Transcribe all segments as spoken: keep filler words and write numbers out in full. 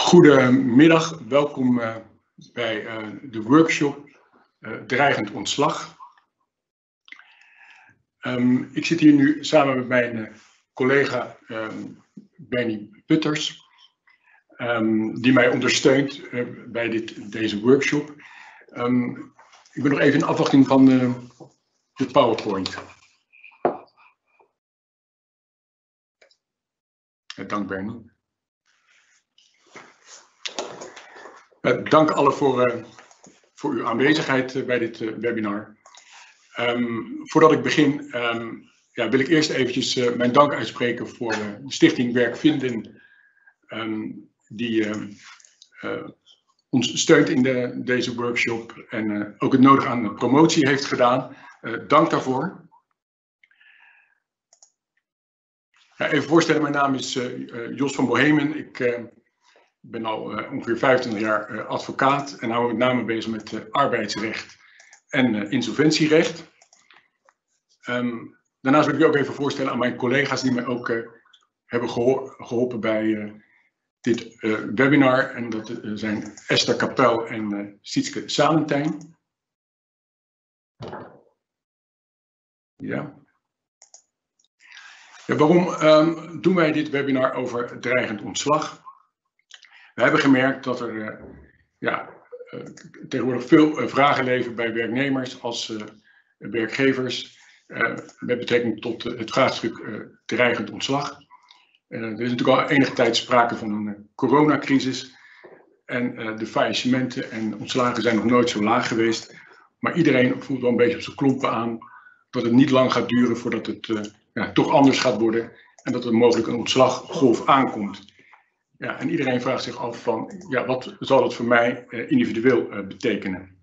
Goedemiddag, welkom uh, bij uh, de workshop uh, Dreigend Ontslag. Um, ik zit hier nu samen met mijn uh, collega um, Benny Putters, um, die mij ondersteunt uh, bij dit, deze workshop. Um, ik ben nog even in afwachting van uh, de PowerPoint. Uh, dank Benny. Uh, dank allen voor, uh, voor uw aanwezigheid uh, bij dit uh, webinar. Um, voordat ik begin um, ja, wil ik eerst eventjes uh, mijn dank uitspreken voor uh, de Stichting Werk Vinden, um, die uh, uh, ons steunt in de, deze workshop en uh, ook het nodige aan de promotie heeft gedaan. Uh, dank daarvoor. Ja, even voorstellen, mijn naam is uh, uh, Jos van Bohemen. Ik uh, ben al uh, ongeveer vijfentwintig jaar uh, advocaat en hou me met name bezig met uh, arbeidsrecht en uh, insolventierecht. Um, daarnaast wil ik u ook even voorstellen aan mijn collega's die mij ook uh, hebben geho geholpen bij uh, dit uh, webinar. En dat uh, zijn Esther Kapel en uh, Sietske Salentijn. Ja. Ja, waarom um, doen wij dit webinar over dreigend ontslag? We hebben gemerkt dat er uh, ja, uh, tegenwoordig veel uh, vragen leven bij werknemers als uh, werkgevers uh, met betrekking tot uh, het vraagstuk uh, dreigend ontslag. Uh, er is natuurlijk al enige tijd sprake van een uh, coronacrisis en uh, de faillissementen en ontslagen zijn nog nooit zo laag geweest. Maar iedereen voelt wel een beetje op zijn klompen aan dat het niet lang gaat duren voordat het uh, ja, toch anders gaat worden en dat er mogelijk een ontslaggolf aankomt. Ja, en iedereen vraagt zich af van, ja, wat zal het voor mij uh, individueel uh, betekenen?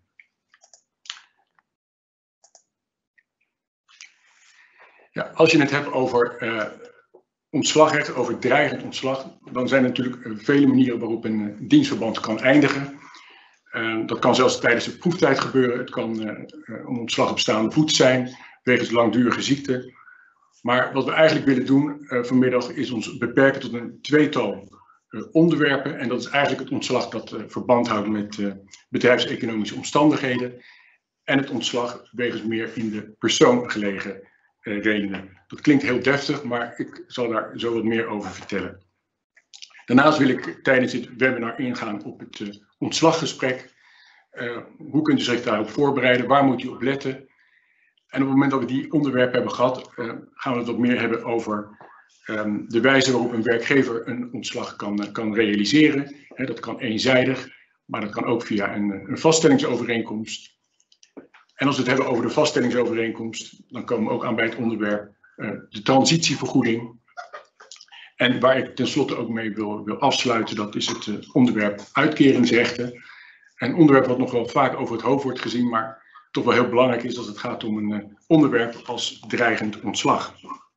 Ja, als je het hebt over uh, ontslagrecht, over dreigend ontslag, dan zijn er natuurlijk uh, vele manieren waarop een uh, dienstverband kan eindigen. Uh, dat kan zelfs tijdens de proeftijd gebeuren. Het kan uh, uh, een ontslag op staande voet zijn, wegens langdurige ziekte. Maar wat we eigenlijk willen doen uh, vanmiddag is ons beperken tot een tweetal Uh, onderwerpen. En dat is eigenlijk het ontslag dat uh, verband houdt met uh, bedrijfseconomische omstandigheden. En het ontslag wegens meer in de persoon gelegen uh, redenen. Dat klinkt heel deftig, maar ik zal daar zo wat meer over vertellen. Daarnaast wil ik tijdens dit webinar ingaan op het uh, ontslaggesprek. Uh, hoe kunt u zich daarop voorbereiden? Waar moet u op letten? En op het moment dat we die onderwerpen hebben gehad, uh, gaan we het wat meer hebben over Um, de wijze waarop een werkgever een ontslag kan, kan realiseren. He, dat kan eenzijdig, maar dat kan ook via een, een vaststellingsovereenkomst. En als we het hebben over de vaststellingsovereenkomst, dan komen we ook aan bij het onderwerp uh, de transitievergoeding. En waar ik tenslotte ook mee wil, wil afsluiten, dat is het uh, onderwerp uitkeringsrechten. Een onderwerp wat nog wel vaak over het hoofd wordt gezien, maar toch wel heel belangrijk is als het gaat om een uh, onderwerp als dreigend ontslag.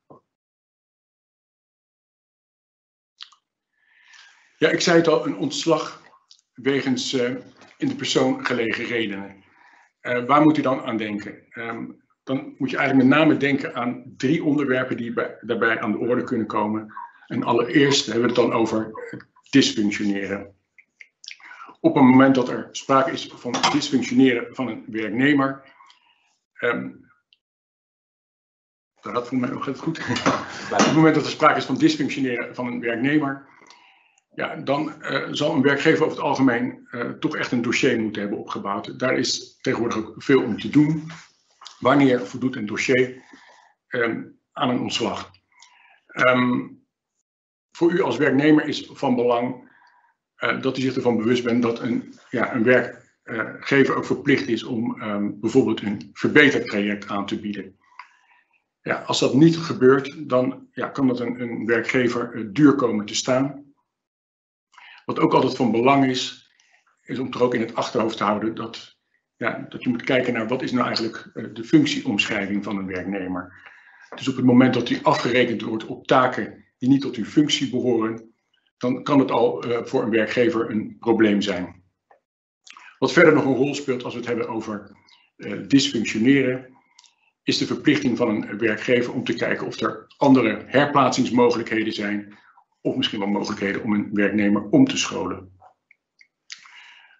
Ja, ik zei het al, een ontslag wegens uh, in de persoon gelegen redenen. Uh, waar moet u dan aan denken? Um, dan moet je eigenlijk met name denken aan drie onderwerpen die bij, daarbij aan de orde kunnen komen. En allereerst hebben we het dan over het dysfunctioneren. Op het moment dat er sprake is van dysfunctioneren van een werknemer. Um, dat gaat voor mij nog even goed. Op het moment dat er sprake is van dysfunctioneren van een werknemer. Ja, dan uh, zal een werkgever over het algemeen uh, toch echt een dossier moeten hebben opgebouwd. Daar is tegenwoordig ook veel om te doen. Wanneer voldoet een dossier um, aan een ontslag? Um, voor u als werknemer is van belang uh, dat u zich ervan bewust bent dat een, ja, een werkgever ook verplicht is om um, bijvoorbeeld een verbetertraject aan te bieden. Ja, als dat niet gebeurt, dan ja, kan dat een, een werkgever uh, duur komen te staan. Wat ook altijd van belang is, is om er ook in het achterhoofd te houden dat, ja, dat je moet kijken naar wat is nou eigenlijk uh, de functieomschrijving van een werknemer. Dus op het moment dat u afgerekend wordt op taken die niet tot uw functie behoren, dan kan het al uh, voor een werkgever een probleem zijn. Wat verder nog een rol speelt als we het hebben over uh, dysfunctioneren, is de verplichting van een werkgever om te kijken of er andere herplaatsingsmogelijkheden zijn. Of misschien wel mogelijkheden om een werknemer om te scholen.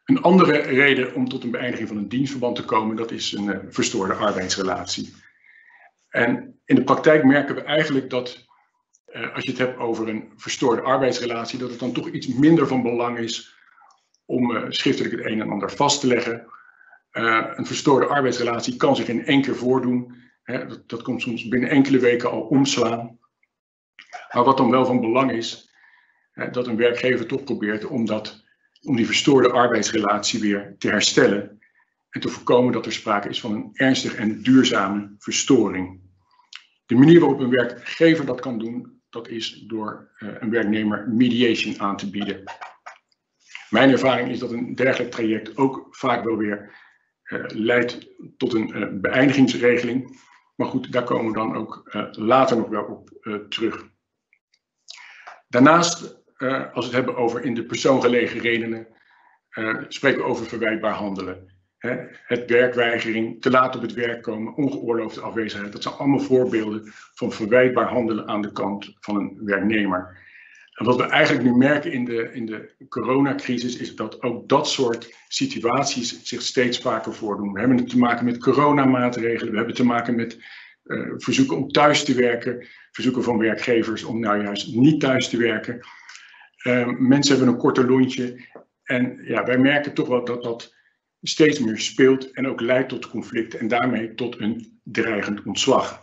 Een andere reden om tot een beëindiging van een dienstverband te komen, dat is een uh, verstoorde arbeidsrelatie. En in de praktijk merken we eigenlijk dat uh, als je het hebt over een verstoorde arbeidsrelatie, dat het dan toch iets minder van belang is om uh, schriftelijk het een en ander vast te leggen. Uh, een verstoorde arbeidsrelatie kan zich in één keer voordoen. Hè, dat, dat komt soms binnen enkele weken al omslaan. Maar wat dan wel van belang is, uh, dat een werkgever toch probeert om, dat, om die verstoorde arbeidsrelatie weer te herstellen. En te voorkomen dat er sprake is van een ernstige en duurzame verstoring. De manier waarop een werkgever dat kan doen, dat is door uh, een werknemer mediation aan te bieden. Mijn ervaring is dat een dergelijk traject ook vaak wel weer uh, leidt tot een uh, beëindigingsregeling. Maar goed, daar komen we dan ook uh, later nog wel op uh, terug. Daarnaast, uh, als we het hebben over in de persoon gelegen redenen, uh, spreken we over verwijtbaar handelen. He, het werkweigering, te laat op het werk komen, ongeoorloofde afwezigheid. Dat zijn allemaal voorbeelden van verwijtbaar handelen aan de kant van een werknemer. En wat we eigenlijk nu merken in de, in de coronacrisis is dat ook dat soort situaties zich steeds vaker voordoen. We hebben het te maken met coronamaatregelen, we hebben te maken met uh, verzoeken om thuis te werken, verzoeken van werkgevers om nou juist niet thuis te werken. Uh, mensen hebben een korter lontje en ja, wij merken toch wel dat dat steeds meer speelt en ook leidt tot conflicten en daarmee tot een dreigend ontslag.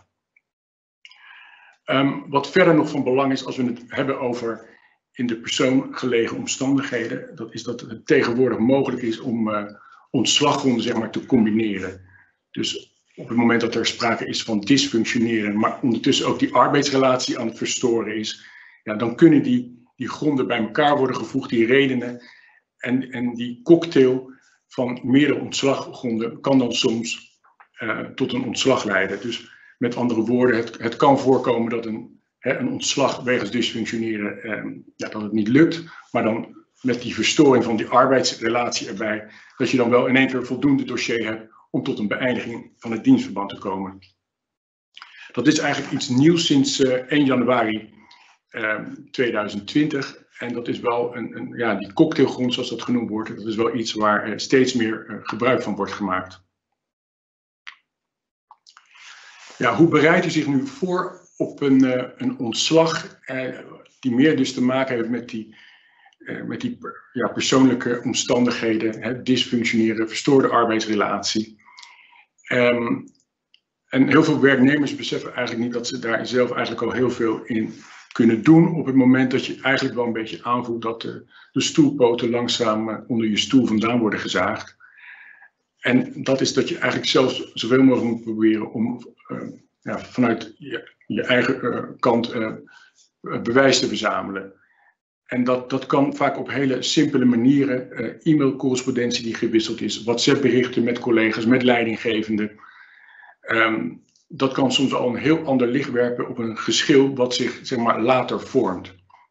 Um, wat verder nog van belang is als we het hebben over in de persoon gelegen omstandigheden, dat is dat het tegenwoordig mogelijk is om uh, ontslaggronden zeg maar, te combineren. Dus op het moment dat er sprake is van dysfunctioneren, maar ondertussen ook die arbeidsrelatie aan het verstoren is, ja, dan kunnen die, die gronden bij elkaar worden gevoegd, die redenen en, en die cocktail van meerdere ontslaggronden kan dan soms uh, tot een ontslag leiden. Dus met andere woorden, het, het kan voorkomen dat een, hè, een ontslag wegens dysfunctioneren, eh, ja, dat het niet lukt. Maar dan met die verstoring van die arbeidsrelatie erbij, dat je dan wel in één keer voldoende dossier hebt om tot een beëindiging van het dienstverband te komen. Dat is eigenlijk iets nieuws sinds uh, één januari uh, tweeduizend twintig. En dat is wel een, een ja, die cocktailgrond zoals dat genoemd wordt, dat is wel iets waar uh, steeds meer uh, gebruik van wordt gemaakt. Ja, hoe bereidt u zich nu voor op een, uh, een ontslag uh, die meer dus te maken heeft met die, uh, met die ja, persoonlijke omstandigheden, hè, dysfunctioneren, verstoorde arbeidsrelatie. Um, en heel veel werknemers beseffen eigenlijk niet dat ze daar zelf eigenlijk al heel veel in kunnen doen op het moment dat je eigenlijk wel een beetje aanvoelt dat de, de stoelpoten langzaam uh, onder je stoel vandaan worden gezaagd. En dat is dat je eigenlijk zelfs zoveel mogelijk moet proberen om uh, ja, vanuit je, je eigen uh, kant uh, bewijs te verzamelen. En dat, dat kan vaak op hele simpele manieren. Uh, e-mailcorrespondentie die gewisseld is, WhatsApp-berichten met collega's, met leidinggevenden. Um, dat kan soms al een heel ander licht werpen op een geschil wat zich zeg maar, later vormt.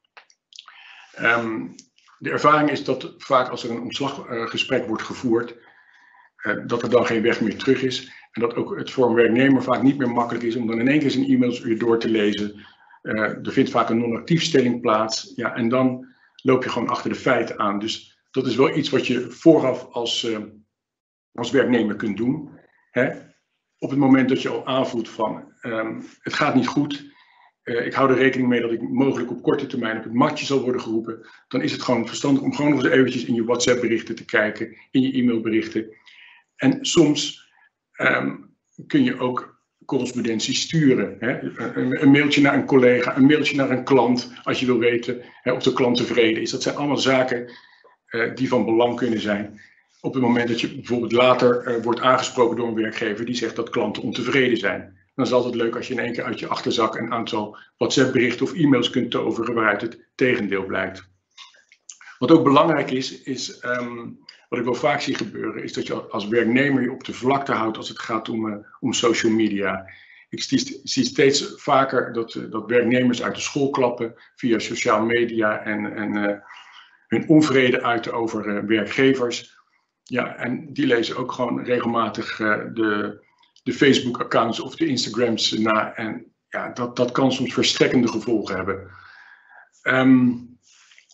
Um, de ervaring is dat vaak als er een ontslaggesprek uh, wordt gevoerd, dat er dan geen weg meer terug is. En dat ook het voor een werknemer vaak niet meer makkelijk is om dan in één keer zijn e-mails weer door te lezen. Uh, er vindt vaak een non-actiefstelling plaats. Ja, en dan loop je gewoon achter de feiten aan. Dus dat is wel iets wat je vooraf als, uh, als werknemer kunt doen. Hè? Op het moment dat je al aanvoelt van um, het gaat niet goed. Uh, ik hou er rekening mee dat ik mogelijk op korte termijn op het matje zal worden geroepen. Dan is het gewoon verstandig om gewoon nog eens eventjes in je WhatsApp berichten te kijken. In je e-mailberichten. En soms um, kun je ook correspondentie sturen. Hè? Een, een mailtje naar een collega, een mailtje naar een klant, als je wil weten hè, of de klant tevreden is. Dat zijn allemaal zaken uh, die van belang kunnen zijn. Op het moment dat je bijvoorbeeld later uh, wordt aangesproken door een werkgever die zegt dat klanten ontevreden zijn. Dan is het altijd leuk als je in één keer uit je achterzak een aantal WhatsApp-berichten of e-mails kunt toveren waaruit het tegendeel blijkt. Wat ook belangrijk is, is um, wat ik wel vaak zie gebeuren, is dat je als werknemer je op de vlakte houdt als het gaat om, uh, om social media. Ik zie, zie steeds vaker dat, uh, dat werknemers uit de school klappen via sociale media en, en uh, hun onvrede uiten over uh, werkgevers. Ja, en die lezen ook gewoon regelmatig uh, de, de Facebook-accounts of de Instagrams na. En ja, dat, dat kan soms verstrekkende gevolgen hebben. Um,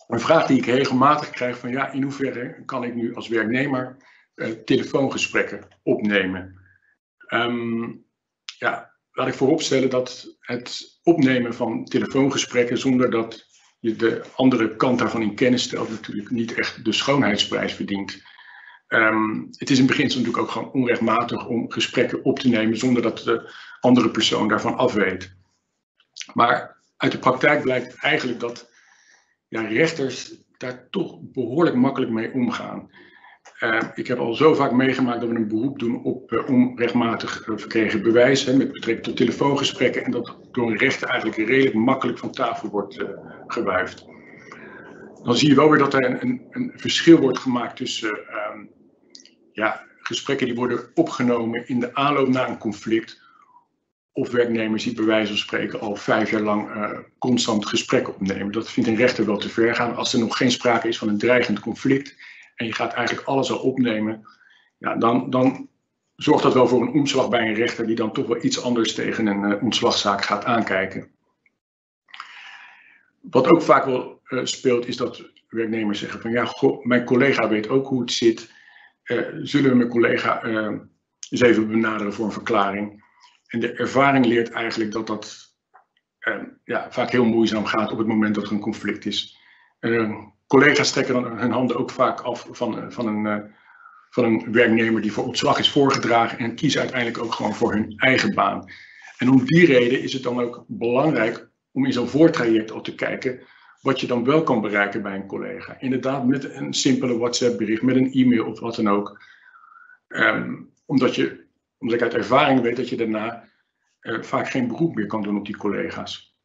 een vraag die ik regelmatig krijg van ja, in hoeverre kan ik nu als werknemer uh, telefoongesprekken opnemen? Um, ja, laat ik vooropstellen dat het opnemen van telefoongesprekken zonder dat je de andere kant daarvan in kennis stelt natuurlijk niet echt de schoonheidsprijs verdient. Um, het is in beginsel natuurlijk ook gewoon onrechtmatig om gesprekken op te nemen zonder dat de andere persoon daarvan afweet. Maar uit de praktijk blijkt eigenlijk dat ja, rechters daar toch behoorlijk makkelijk mee omgaan. Uh, ik heb al zo vaak meegemaakt dat we een beroep doen op uh, onrechtmatig uh, verkregen bewijs hè, met betrekking tot telefoongesprekken en dat door een rechter eigenlijk redelijk makkelijk van tafel wordt uh, gewuifd. Dan zie je wel weer dat er een, een, een verschil wordt gemaakt tussen uh, ja, gesprekken die worden opgenomen in de aanloop naar een conflict of werknemers die bij wijze van spreken al vijf jaar lang uh, constant gesprekken opnemen. Dat vindt een rechter wel te ver gaan als er nog geen sprake is van een dreigend conflict en je gaat eigenlijk alles al opnemen, ja, dan, dan zorgt dat wel voor een omslag bij een rechter die dan toch wel iets anders tegen een uh, ontslagzaak gaat aankijken. Wat ook vaak wel uh, speelt is dat werknemers zeggen van ja, goh, mijn collega weet ook hoe het zit. Uh, zullen we mijn collega uh, eens even benaderen voor een verklaring? En de ervaring leert eigenlijk dat dat uh, ja, vaak heel moeizaam gaat op het moment dat er een conflict is. Uh, collega's trekken dan hun handen ook vaak af van, van, een, uh, van een werknemer die voor ontslag is voorgedragen en kiezen uiteindelijk ook gewoon voor hun eigen baan. En om die reden is het dan ook belangrijk om in zo'n voortraject al te kijken wat je dan wel kan bereiken bij een collega. Inderdaad met een simpele WhatsApp bericht, met een e-mail of wat dan ook. Um, omdat, je, omdat ik uit ervaring weet dat je daarna uh, vaak geen beroep meer kan doen op die collega's.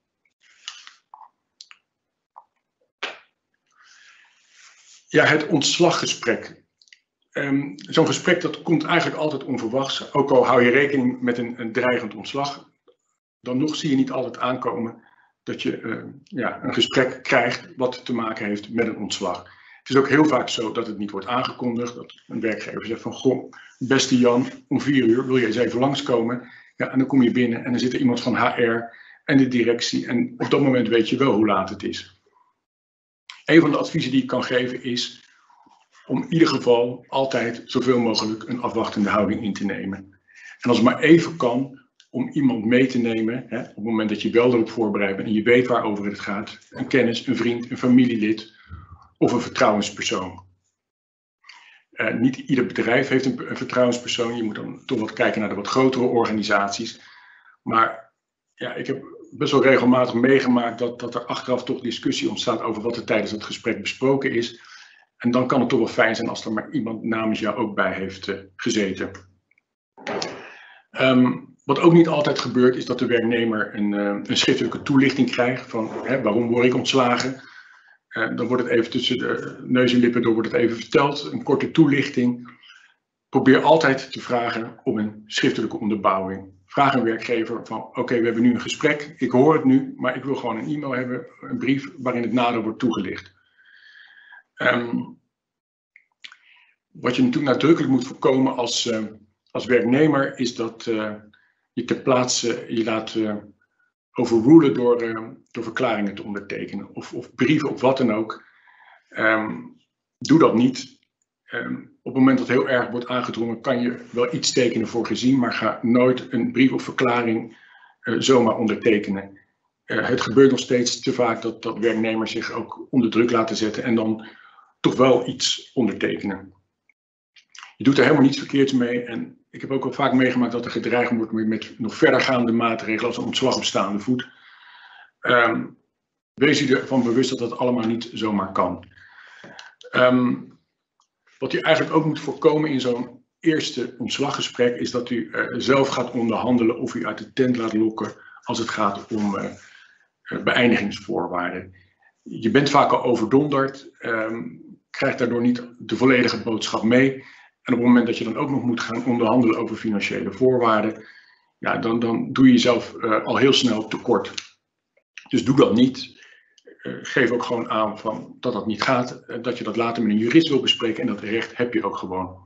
Ja, het ontslaggesprek. Um, Zo'n gesprek dat komt eigenlijk altijd onverwachts. Ook al hou je rekening met een, een dreigend ontslag, dan nog zie je niet altijd aankomen dat je uh, ja, een gesprek krijgt wat te maken heeft met een ontslag. Het is ook heel vaak zo dat het niet wordt aangekondigd. Dat een werkgever zegt van, goh, beste Jan, om vier uur wil je eens even langskomen. Ja, en dan kom je binnen en dan zit er iemand van H R en de directie. En op dat moment weet je wel hoe laat het is. Een van de adviezen die ik kan geven is om in ieder geval altijd zoveel mogelijk een afwachtende houding in te nemen. En als het maar even kan, om iemand mee te nemen, hè, op het moment dat je wel erop voorbereid bent en je weet waarover het gaat. Een kennis, een vriend, een familielid of een vertrouwenspersoon. Uh, niet ieder bedrijf heeft een, een vertrouwenspersoon. Je moet dan toch wat kijken naar de wat grotere organisaties. Maar ja, ik heb best wel regelmatig meegemaakt dat, dat er achteraf toch discussie ontstaat over wat er tijdens het gesprek besproken is. En dan kan het toch wel fijn zijn als er maar iemand namens jou ook bij heeft uh, gezeten. Um, Wat ook niet altijd gebeurt is dat de werknemer een, uh, een schriftelijke toelichting krijgt van hè, waarom word ik ontslagen. Uh, dan wordt het even tussen de neus en lippen door wordt het even verteld, een korte toelichting. Probeer altijd te vragen om een schriftelijke onderbouwing. Vraag een werkgever van oké, okay, we hebben nu een gesprek, ik hoor het nu, maar ik wil gewoon een e-mail hebben, een brief waarin het nader wordt toegelicht. Um, wat je natuurlijk nadrukkelijk moet voorkomen als, uh, als werknemer is dat uh, je ter plaatse je laat uh, overrulen door, uh, door verklaringen te ondertekenen of, of brieven of wat dan ook. Um, doe dat niet. Um, op het moment dat het heel erg wordt aangedrongen kan je wel iets tekenen voor gezien, maar ga nooit een brief of verklaring uh, zomaar ondertekenen. Uh, het gebeurt nog steeds te vaak dat, dat werknemers zich ook onder druk laten zetten en dan toch wel iets ondertekenen. Je doet er helemaal niets verkeerds mee en ik heb ook al vaak meegemaakt dat er gedreigd wordt met, met nog verdergaande maatregelen als een ontslag op staande voet. Um, wees je ervan bewust dat dat allemaal niet zomaar kan. Um, wat u eigenlijk ook moet voorkomen in zo'n eerste ontslaggesprek is dat u uh, zelf gaat onderhandelen of u uit de tent laat lokken als het gaat om uh, uh, beëindigingsvoorwaarden. Je bent vaak al overdonderd, um, krijgt daardoor niet de volledige boodschap mee. En op het moment dat je dan ook nog moet gaan onderhandelen over financiële voorwaarden, ja, dan, dan doe je jezelf uh, al heel snel tekort. Dus doe dat niet. Uh, geef ook gewoon aan van dat dat niet gaat, uh, dat je dat later met een jurist wil bespreken en dat recht heb je ook gewoon.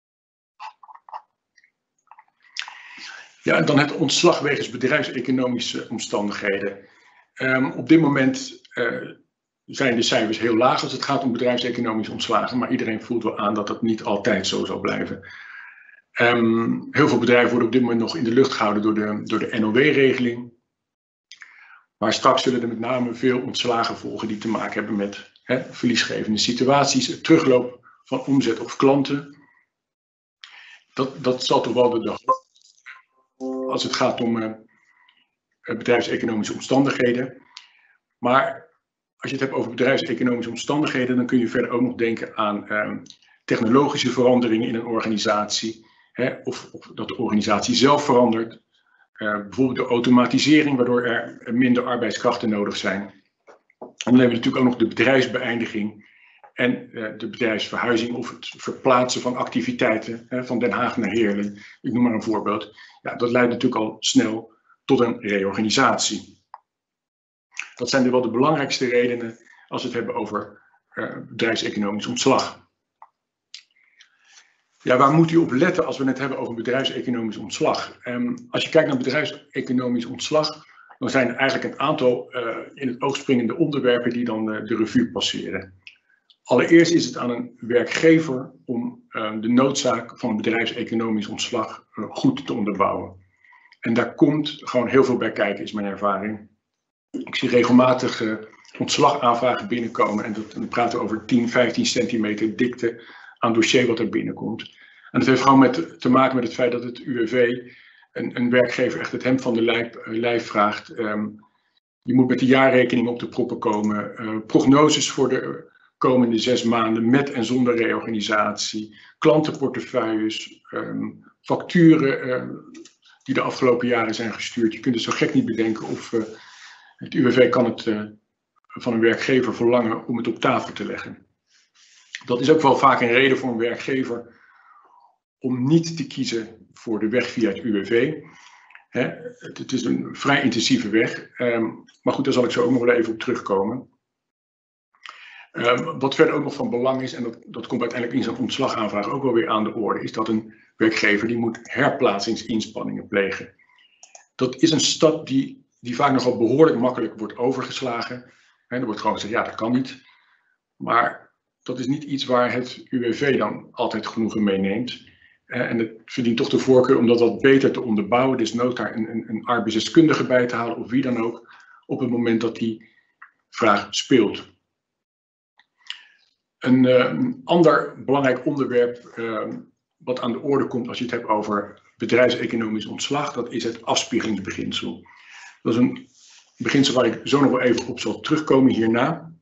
Ja, en dan het ontslag wegens bedrijfseconomische omstandigheden. Um, op dit moment uh, zijn de cijfers heel laag als het gaat om bedrijfseconomische ontslagen, maar iedereen voelt wel aan dat dat niet altijd zo zal blijven. Um, heel veel bedrijven worden op dit moment nog in de lucht gehouden door de, door de N O W-regeling. Maar straks zullen er met name veel ontslagen volgen die te maken hebben met hè, verliesgevende situaties, het terugloop van omzet of klanten. Dat, dat zal toch wel de dag als het gaat om uh, bedrijfseconomische omstandigheden. Maar als je het hebt over bedrijfseconomische omstandigheden, dan kun je verder ook nog denken aan uh, technologische veranderingen in een organisatie. Hè, of, of dat de organisatie zelf verandert. Uh, bijvoorbeeld de automatisering, waardoor er minder arbeidskrachten nodig zijn. En dan hebben we natuurlijk ook nog de bedrijfsbeëindiging en uh, de bedrijfsverhuizing of het verplaatsen van activiteiten hè, van Den Haag naar Heerlen. Ik noem maar een voorbeeld. Ja, dat leidt natuurlijk al snel tot een reorganisatie. Dat zijn dus wel de belangrijkste redenen als we het hebben over uh, bedrijfseconomisch ontslag. Ja, waar moet u op letten als we het hebben over bedrijfseconomisch ontslag? Um, als je kijkt naar bedrijfseconomisch ontslag, dan zijn er eigenlijk een aantal uh, in het oog springende onderwerpen die dan uh, de revue passeren. Allereerst is het aan een werkgever om uh, de noodzaak van een bedrijfseconomisch ontslag uh, goed te onderbouwen. En daar komt gewoon heel veel bij kijken, is mijn ervaring. Ik zie regelmatig uh, ontslagaanvragen binnenkomen en, dat, en dan praten we over tien, vijftien centimeter dikte aan dossier wat er binnenkomt. En dat heeft gewoon met, te maken met het feit dat het U W V een, een werkgever echt het hemd van de lijf, lijf vraagt. Um, je moet met de jaarrekening op de proppen komen. Uh, prognoses voor de komende zes maanden met en zonder reorganisatie. Klantenportefeuilles, um, facturen uh, die de afgelopen jaren zijn gestuurd. Je kunt het zo gek niet bedenken of uh, het U W V kan het uh, van een werkgever verlangen om het op tafel te leggen. Dat is ook wel vaak een reden voor een werkgever om niet te kiezen voor de weg via het U W V. He, het, het is een vrij intensieve weg, um, maar goed, daar zal ik zo ook nog wel even op terugkomen. Um, wat verder ook nog van belang is, en dat, dat komt uiteindelijk in zo'n ontslagaanvraag ook wel weer aan de orde, is dat een werkgever die moet herplaatsingsinspanningen plegen. Dat is een stap die, die vaak nogal behoorlijk makkelijk wordt overgeslagen. He, er wordt gewoon gezegd, ja, dat kan niet. Maar dat is niet iets waar het U W V dan altijd genoegen mee neemt. En het verdient toch de voorkeur om dat wat beter te onderbouwen. Dus nood daar een, een, een arbeidsdeskundige bij te halen, of wie dan ook, op het moment dat die vraag speelt. Een, uh, een ander belangrijk onderwerp uh, wat aan de orde komt als je het hebt over bedrijfseconomisch ontslag, dat is het afspiegelingsbeginsel. Dat is een beginsel waar ik zo nog wel even op zal terugkomen hierna.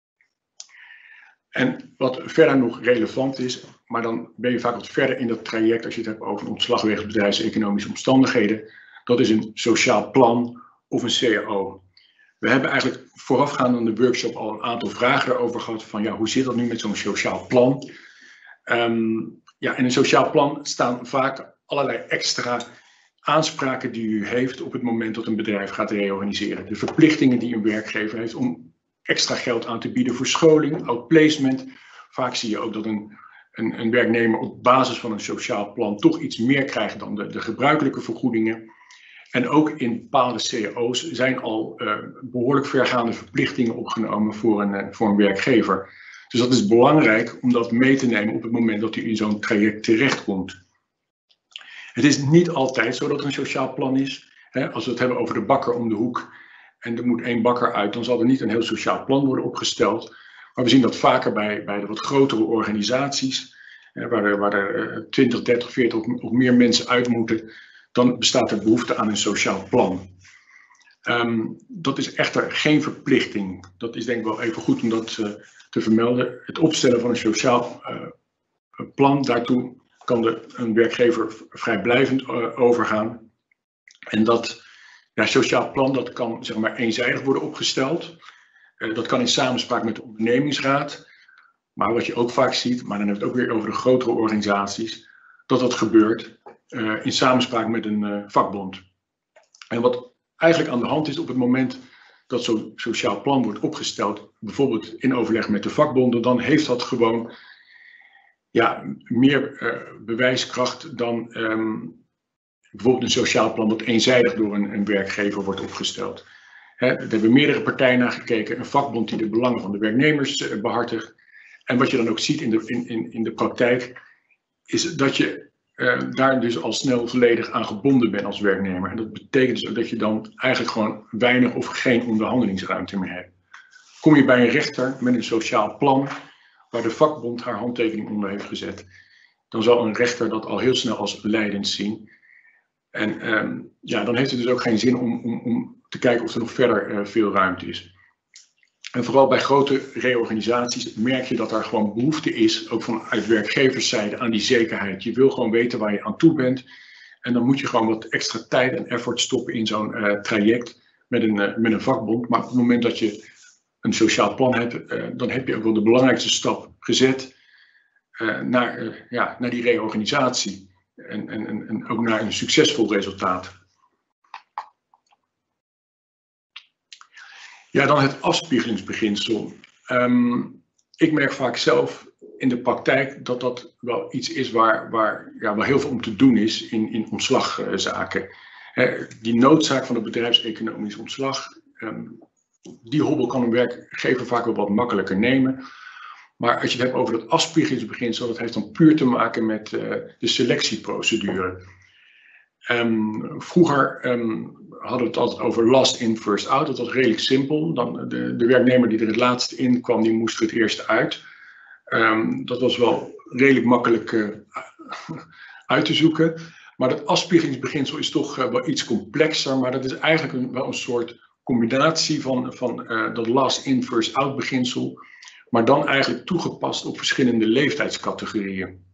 En wat verder nog relevant is, maar dan ben je vaak wat verder in dat traject als je het hebt over een ontslag wegens bedrijfseconomische omstandigheden. Dat is een sociaal plan of een C A O. We hebben eigenlijk voorafgaand aan de workshop al een aantal vragen daarover gehad van ja, hoe zit dat nu met zo'n sociaal plan? Um, ja, in een sociaal plan staan vaak allerlei extra aanspraken die u heeft op het moment dat een bedrijf gaat reorganiseren. De verplichtingen die een werkgever heeft om extra geld aan te bieden voor scholing, outplacement. Vaak zie je ook dat een, een, een werknemer op basis van een sociaal plan toch iets meer krijgt dan de, de gebruikelijke vergoedingen. En ook in bepaalde C A O's zijn al uh, behoorlijk vergaande verplichtingen opgenomen voor een, uh, voor een werkgever. Dus dat is belangrijk om dat mee te nemen op het moment dat u in zo'n traject terechtkomt. Het is niet altijd zo dat er een sociaal plan is. Hè, als we het hebben over de bakker om de hoek en er moet één bakker uit, dan zal er niet een heel sociaal plan worden opgesteld. Maar we zien dat vaker bij, bij de wat grotere organisaties, hè, waar er, waar er twintig, dertig, veertig of meer mensen uit moeten, dan bestaat er behoefte aan een sociaal plan. Um, dat is echter geen verplichting. Dat is denk ik wel even goed om dat uh, te vermelden. Het opstellen van een sociaal uh, plan, daartoe kan de, een werkgever vrijblijvend uh, overgaan. En dat ja, sociaal plan dat kan zeg maar eenzijdig worden opgesteld. Uh, dat kan in samenspraak met de ondernemingsraad. Maar wat je ook vaak ziet, maar dan hebben we het ook weer over de grotere organisaties, dat dat gebeurt uh, in samenspraak met een uh, vakbond. En wat eigenlijk aan de hand is op het moment dat zo'n sociaal plan wordt opgesteld, bijvoorbeeld in overleg met de vakbonden, dan heeft dat gewoon ja, meer uh, bewijskracht dan um, bijvoorbeeld een sociaal plan dat eenzijdig door een, een werkgever wordt opgesteld. Hè, er hebben meerdere partijen naar gekeken, een vakbond die de belangen van de werknemers behartigt. En wat je dan ook ziet in de, in, in, in de praktijk, is dat je uh, daar dus al snel volledig aan gebonden bent als werknemer. En dat betekent dus ook dat je dan eigenlijk gewoon weinig of geen onderhandelingsruimte meer hebt. Kom je bij een rechter met een sociaal plan, waar de vakbond haar handtekening onder heeft gezet, dan zal een rechter dat al heel snel als leidend zien. En um, ja, dan heeft het dus ook geen zin om, om, om te kijken of er nog verder uh, veel ruimte is. En vooral bij grote reorganisaties merk je dat er gewoon behoefte is, ook vanuit werkgeverszijde, aan die zekerheid. Je wil gewoon weten waar je aan toe bent. En dan moet je gewoon wat extra tijd en effort stoppen in zo'n uh, traject met een, uh, met een vakbond. Maar op het moment dat je een sociaal plan hebt, uh, dan heb je ook wel de belangrijkste stap gezet uh, naar, uh, ja, naar die reorganisatie. En, en, en ook naar een succesvol resultaat. Ja, dan het afspiegelingsbeginsel. Um, ik merk vaak zelf in de praktijk dat dat wel iets is waar, waar ja, wel heel veel om te doen is in, in ontslagzaken. He, die noodzaak van het bedrijfseconomisch ontslag, um, die hobbel kan een werkgever vaak wel wat makkelijker nemen. Maar als je het hebt over dat afspiegelingsbeginsel, dat heeft dan puur te maken met uh, de selectieprocedure. Um, vroeger um, hadden we het altijd over last in, first out. Dat was redelijk simpel. Dan de, de werknemer die er het laatste in kwam, die moest er het eerste uit. Um, dat was wel redelijk makkelijk uh, uit te zoeken. Maar dat afspiegelingsbeginsel is toch uh, wel iets complexer. Maar dat is eigenlijk een, wel een soort combinatie van, van uh, dat last in, first out beginsel. Maar dan eigenlijk toegepast op verschillende leeftijdscategorieën.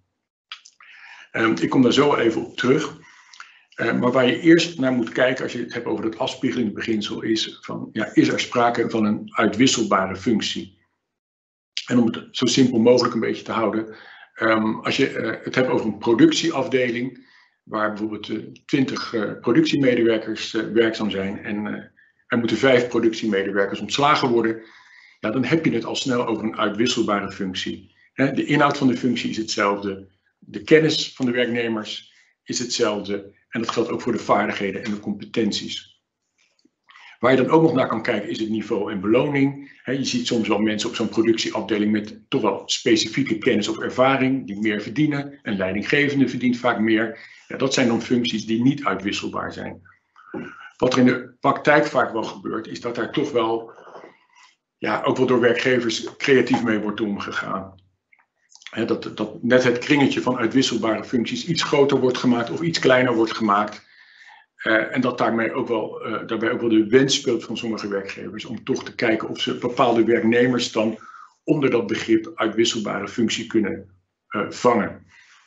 Um, ik kom daar zo even op terug. Uh, maar waar je eerst naar moet kijken als je het hebt over het afspiegelingsbeginsel is van, ja, is er sprake van een uitwisselbare functie? En om het zo simpel mogelijk een beetje te houden, um, als je uh, het hebt over een productieafdeling, waar bijvoorbeeld uh, twintig uh, productiemedewerkers uh, werkzaam zijn en uh, er moeten vijf productiemedewerkers ontslagen worden, ja, dan heb je het al snel over een uitwisselbare functie. He, de inhoud van de functie is hetzelfde, de kennis van de werknemers is hetzelfde. En dat geldt ook voor de vaardigheden en de competenties. Waar je dan ook nog naar kan kijken is het niveau en beloning. He, je ziet soms wel mensen op zo'n productieafdeling met toch wel specifieke kennis of ervaring die meer verdienen. Een leidinggevende verdient vaak meer. Ja, dat zijn dan functies die niet uitwisselbaar zijn. Wat er in de praktijk vaak wel gebeurt is dat daar toch wel, ja, ook wel door werkgevers creatief mee wordt omgegaan. He, dat, dat net het kringetje van uitwisselbare functies iets groter wordt gemaakt of iets kleiner wordt gemaakt. Uh, en dat daarmee ook wel, uh, daarbij ook wel de wens speelt van sommige werkgevers om toch te kijken of ze bepaalde werknemers dan onder dat begrip uitwisselbare functie kunnen uh, vangen.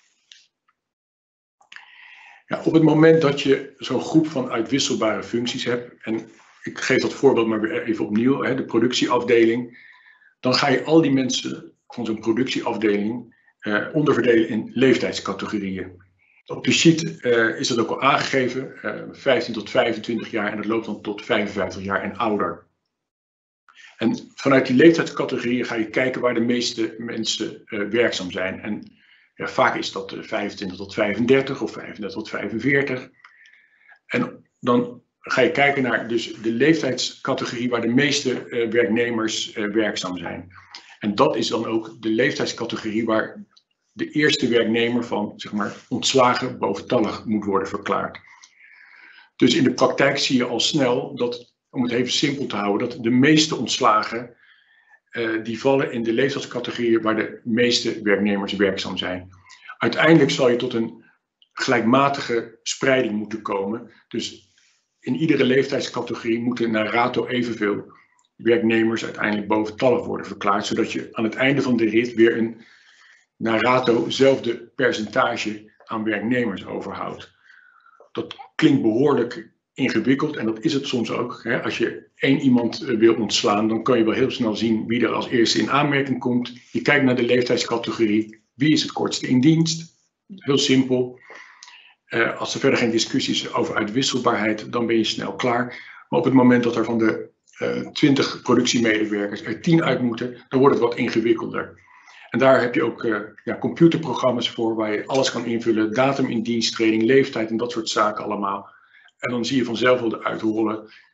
Ja, op het moment dat je zo'n groep van uitwisselbare functies hebt, en ik geef dat voorbeeld maar weer even opnieuw, hè, de productieafdeling, dan ga je al die mensen van zo'n productieafdeling uh, onderverdelen in leeftijdscategorieën. Op de sheet uh, is dat ook al aangegeven, uh, vijftien tot vijfentwintig jaar en dat loopt dan tot vijfenvijftig jaar en ouder. En vanuit die leeftijdscategorieën ga je kijken waar de meeste mensen uh, werkzaam zijn. En ja, vaak is dat uh, vijfentwintig tot vijfendertig of vijfendertig tot vijfenveertig. En dan ga je kijken naar dus de leeftijdscategorie waar de meeste uh, werknemers uh, werkzaam zijn. En dat is dan ook de leeftijdscategorie waar de eerste werknemer van, zeg maar, ontslagen boventallig moet worden verklaard. Dus in de praktijk zie je al snel dat, om het even simpel te houden, dat de meeste ontslagen uh, die vallen in de leeftijdscategorie waar de meeste werknemers werkzaam zijn. Uiteindelijk zal je tot een gelijkmatige spreiding moeten komen. Dus in iedere leeftijdscategorie moeten naar rato evenveel werknemers uiteindelijk boventallig worden verklaard, zodat je aan het einde van de rit weer een naar rato zelfde percentage aan werknemers overhoudt. Dat klinkt behoorlijk ingewikkeld en dat is het soms ook. Hè. Als je één iemand wil ontslaan, dan kan je wel heel snel zien wie er als eerste in aanmerking komt. Je kijkt naar de leeftijdscategorie, wie is het kortste in dienst? Heel simpel. Uh, als er verder geen discussie is over uitwisselbaarheid, dan ben je snel klaar. Maar op het moment dat er van de uh, twintig productiemedewerkers er tien uit moeten, dan wordt het wat ingewikkelder. En daar heb je ook uh, ja, computerprogramma's voor waar je alles kan invullen. Datum in diensttraining, leeftijd en dat soort zaken allemaal. En dan zie je vanzelf wel eruit rollen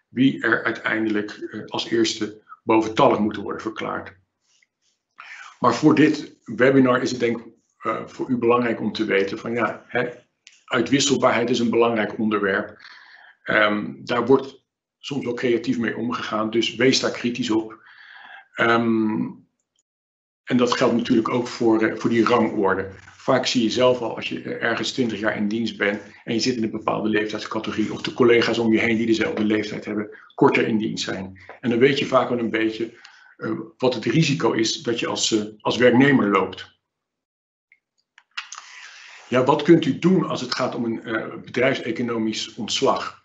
wie er uiteindelijk uh, als eerste boventallig moeten worden verklaard. Maar voor dit webinar is het denk ik uh, voor u belangrijk om te weten van ja, hè, uitwisselbaarheid is een belangrijk onderwerp. Um, daar wordt soms wel creatief mee omgegaan, dus wees daar kritisch op. Um, en dat geldt natuurlijk ook voor, uh, voor die rangorde. Vaak zie je zelf al, als je ergens twintig jaar in dienst bent en je zit in een bepaalde leeftijdscategorie, of de collega's om je heen die dezelfde leeftijd hebben, korter in dienst zijn. En dan weet je vaak wel een beetje uh, wat het risico is dat je als, uh, als werknemer loopt. Ja, wat kunt u doen als het gaat om een uh, bedrijfseconomisch ontslag?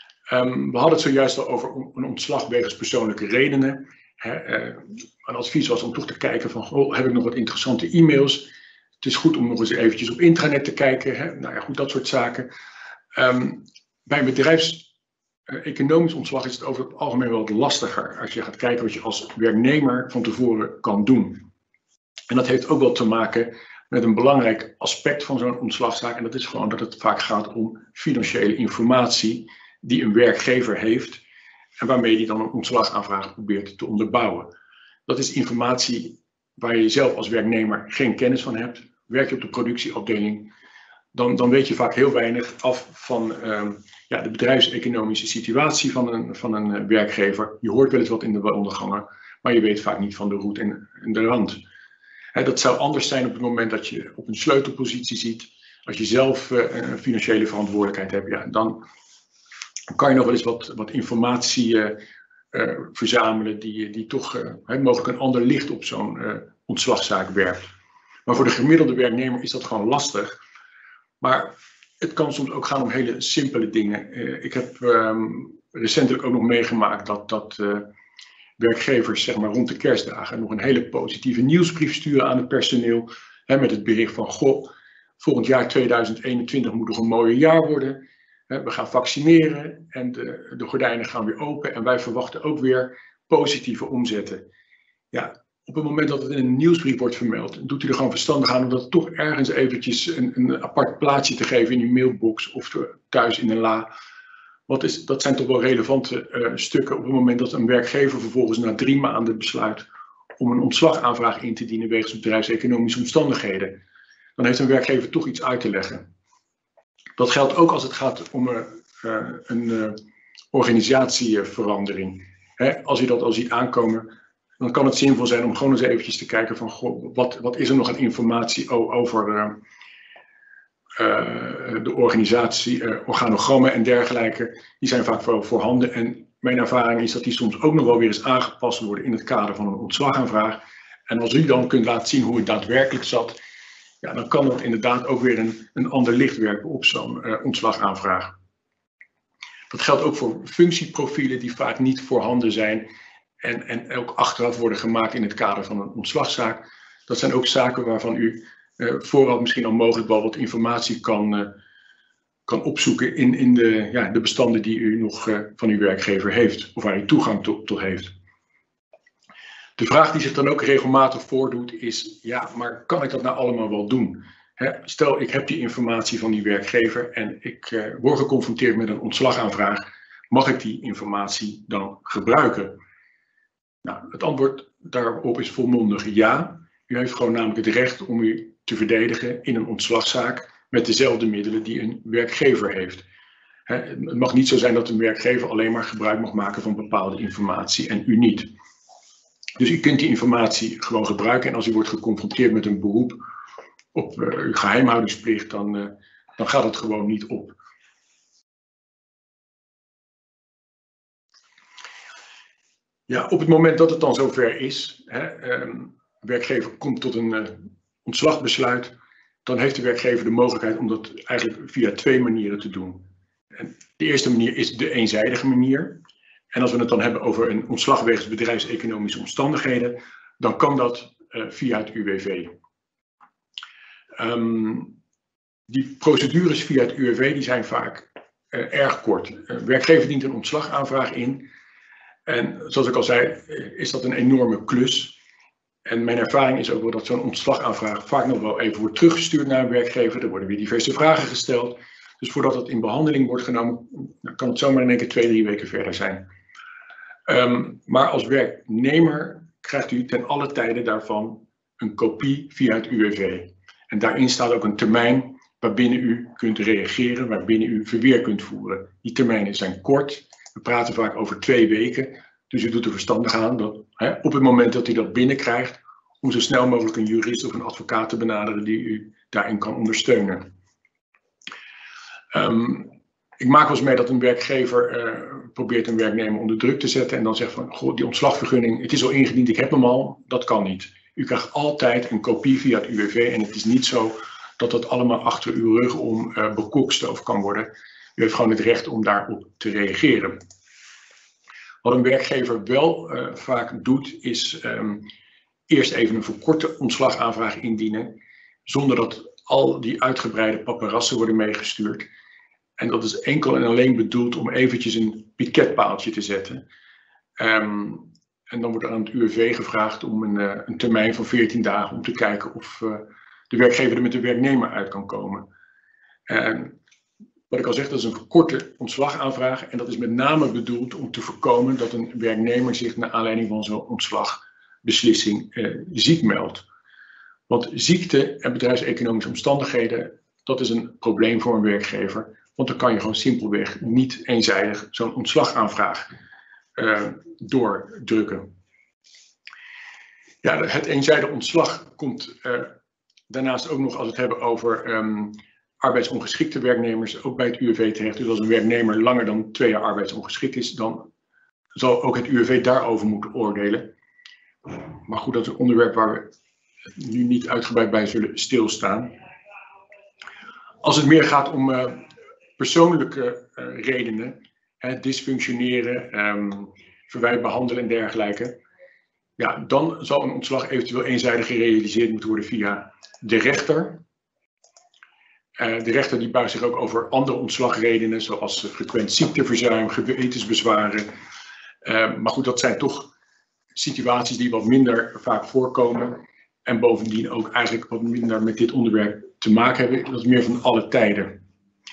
Um, we hadden het zojuist al over een ontslag wegens persoonlijke redenen. He, uh, een advies was om toch te kijken van, oh, heb ik nog wat interessante e-mails? Het is goed om nog eens eventjes op intranet te kijken. Hè? Nou ja, goed, dat soort zaken. Um, bij een bedrijfseconomisch ontslag is het over het algemeen wel wat lastiger. Als je gaat kijken wat je als werknemer van tevoren kan doen. En dat heeft ook wel te maken met een belangrijk aspect van zo'n ontslagzaak. En dat is gewoon dat het vaak gaat om financiële informatie die een werkgever heeft. En waarmee die dan een ontslagaanvraag probeert te onderbouwen. Dat is informatie waar je zelf als werknemer geen kennis van hebt. Werk je op de productieafdeling, dan, dan weet je vaak heel weinig af van um, ja, de bedrijfseconomische situatie van een, van een werkgever. Je hoort wel eens wat in de ondergangen, maar je weet vaak niet van de roet en, en de rand. He, dat zou anders zijn op het moment dat je op een sleutelpositie ziet. Als je zelf uh, een financiële verantwoordelijkheid hebt, ja, dan kan je nog wel eens wat, wat informatie uh, uh, verzamelen die, die toch uh, he, mogelijk een ander licht op zo'n uh, ontslagzaak werpt. Maar voor de gemiddelde werknemer is dat gewoon lastig. Maar het kan soms ook gaan om hele simpele dingen. Uh, ik heb um, recentelijk ook nog meegemaakt dat, dat uh, werkgevers zeg maar, rond de kerstdagen nog een hele positieve nieuwsbrief sturen aan het personeel. Hè, met het bericht van, goh, volgend jaar tweeduizend eenentwintig moet nog een mooie jaar worden. Hè, we gaan vaccineren en de, de gordijnen gaan weer open. En wij verwachten ook weer positieve omzetten. Ja. Op het moment dat het in een nieuwsbrief wordt vermeld, doet u er gewoon verstandig aan om dat toch ergens eventjes een, een apart plaatsje te geven in uw mailbox of thuis in een la. Wat is, dat zijn toch wel relevante uh, stukken op het moment dat een werkgever vervolgens na drie maanden besluit om een ontslagaanvraag in te dienen wegens bedrijfseconomische omstandigheden. Dan heeft een werkgever toch iets uit te leggen. Dat geldt ook als het gaat om uh, uh, een uh, organisatieverandering. Hè, als u dat al ziet aankomen, dan kan het zinvol zijn om gewoon eens eventjes te kijken van goh, wat, wat is er nog aan informatie over uh, uh, de organisatie, uh, organogrammen en dergelijke. Die zijn vaak wel voorhanden en mijn ervaring is dat die soms ook nog wel weer eens aangepast worden in het kader van een ontslagaanvraag. En als u dan kunt laten zien hoe het daadwerkelijk zat, ja, dan kan dat inderdaad ook weer een, een ander licht werpen op zo'n uh, ontslagaanvraag. Dat geldt ook voor functieprofielen die vaak niet voorhanden zijn. En, en ook achteraf worden gemaakt in het kader van een ontslagzaak. Dat zijn ook zaken waarvan u uh, vooraf misschien al mogelijk wel wat informatie kan, uh, kan opzoeken in, in de, ja, de bestanden die u nog uh, van uw werkgever heeft. Of waar u toegang tot, tot heeft. De vraag die zich dan ook regelmatig voordoet is, ja, maar kan ik dat nou allemaal wel doen? Hè, stel, ik heb die informatie van die werkgever en ik uh, word geconfronteerd met een ontslagaanvraag. Mag ik die informatie dan gebruiken? Nou, het antwoord daarop is volmondig ja. U heeft gewoon namelijk het recht om u te verdedigen in een ontslagzaak met dezelfde middelen die een werkgever heeft. He, het mag niet zo zijn dat een werkgever alleen maar gebruik mag maken van bepaalde informatie en u niet. Dus u kunt die informatie gewoon gebruiken en als u wordt geconfronteerd met een beroep op uh, uw geheimhoudingsplicht, dan, uh, dan gaat het gewoon niet op. Ja, op het moment dat het dan zover is, hè, um, de werkgever komt tot een uh, ontslagbesluit, dan heeft de werkgever de mogelijkheid om dat eigenlijk via twee manieren te doen. En de eerste manier is de eenzijdige manier. En als we het dan hebben over een ontslag wegens bedrijfseconomische omstandigheden, dan kan dat uh, via het U W V. Um, die procedures via het U W V die zijn vaak uh, erg kort. Een werkgever dient een ontslagaanvraag in. En zoals ik al zei, is dat een enorme klus. En mijn ervaring is ook wel dat zo'n ontslagaanvraag vaak nog wel even wordt teruggestuurd naar een werkgever. Er worden weer diverse vragen gesteld. Dus voordat het in behandeling wordt genomen, dan kan het zomaar in één keer twee, drie weken verder zijn. Um, maar als werknemer krijgt u ten alle tijde daarvan een kopie via het U W V. En daarin staat ook een termijn waarbinnen u kunt reageren, waarbinnen u verweer kunt voeren. Die termijnen zijn kort. We praten vaak over twee weken. Dus u doet er verstandig aan dat hè, op het moment dat u dat binnenkrijgt, om zo snel mogelijk een jurist of een advocaat te benaderen die u daarin kan ondersteunen. Um, ik maak wel eens mee dat een werkgever uh, probeert een werknemer onder druk te zetten en dan zegt van, goh, die ontslagvergunning, het is al ingediend, ik heb hem al. Dat kan niet. U krijgt altijd een kopie via het U W V en het is niet zo dat dat allemaal achter uw rug om uh, bekokstoofd kan worden. U heeft gewoon het recht om daarop te reageren. Wat een werkgever wel uh, vaak doet, is um, eerst even een verkorte ontslagaanvraag indienen, zonder dat al die uitgebreide paparassen worden meegestuurd. En dat is enkel en alleen bedoeld om eventjes een piketpaaltje te zetten. Um, en dan wordt er aan het U W V gevraagd om een, uh, een termijn van veertien dagen om te kijken of uh, de werkgever er met de werknemer uit kan komen. Um, wat ik al zeg, dat is een verkorte ontslagaanvraag. En dat is met name bedoeld om te voorkomen dat een werknemer zich naar aanleiding van zo'n ontslagbeslissing uh, ziek meldt. Want ziekte en bedrijfseconomische omstandigheden, dat is een probleem voor een werkgever. Want dan kan je gewoon simpelweg niet eenzijdig zo'n ontslagaanvraag uh, doordrukken. Ja, het eenzijdig ontslag komt uh, daarnaast ook nog, als we het hebben over um, arbeidsongeschikte werknemers, ook bij het U W V terecht. Dus als een werknemer langer dan twee jaar arbeidsongeschikt is, dan zal ook het U W V daarover moeten oordelen. Maar goed, dat is een onderwerp waar we nu niet uitgebreid bij zullen stilstaan. Als het meer gaat om uh, persoonlijke uh, redenen, hè, dysfunctioneren, um, verwijt behandelen en dergelijke, ja, dan zal een ontslag eventueel eenzijdig gerealiseerd moeten worden via de rechter. Uh, de rechter die buigt zich ook over andere ontslagredenen, zoals frequent ziekteverzuim, gewetensbezwaren. Uh, maar goed, dat zijn toch situaties die wat minder vaak voorkomen. En bovendien ook eigenlijk wat minder met dit onderwerp te maken hebben. Dat is meer van alle tijden.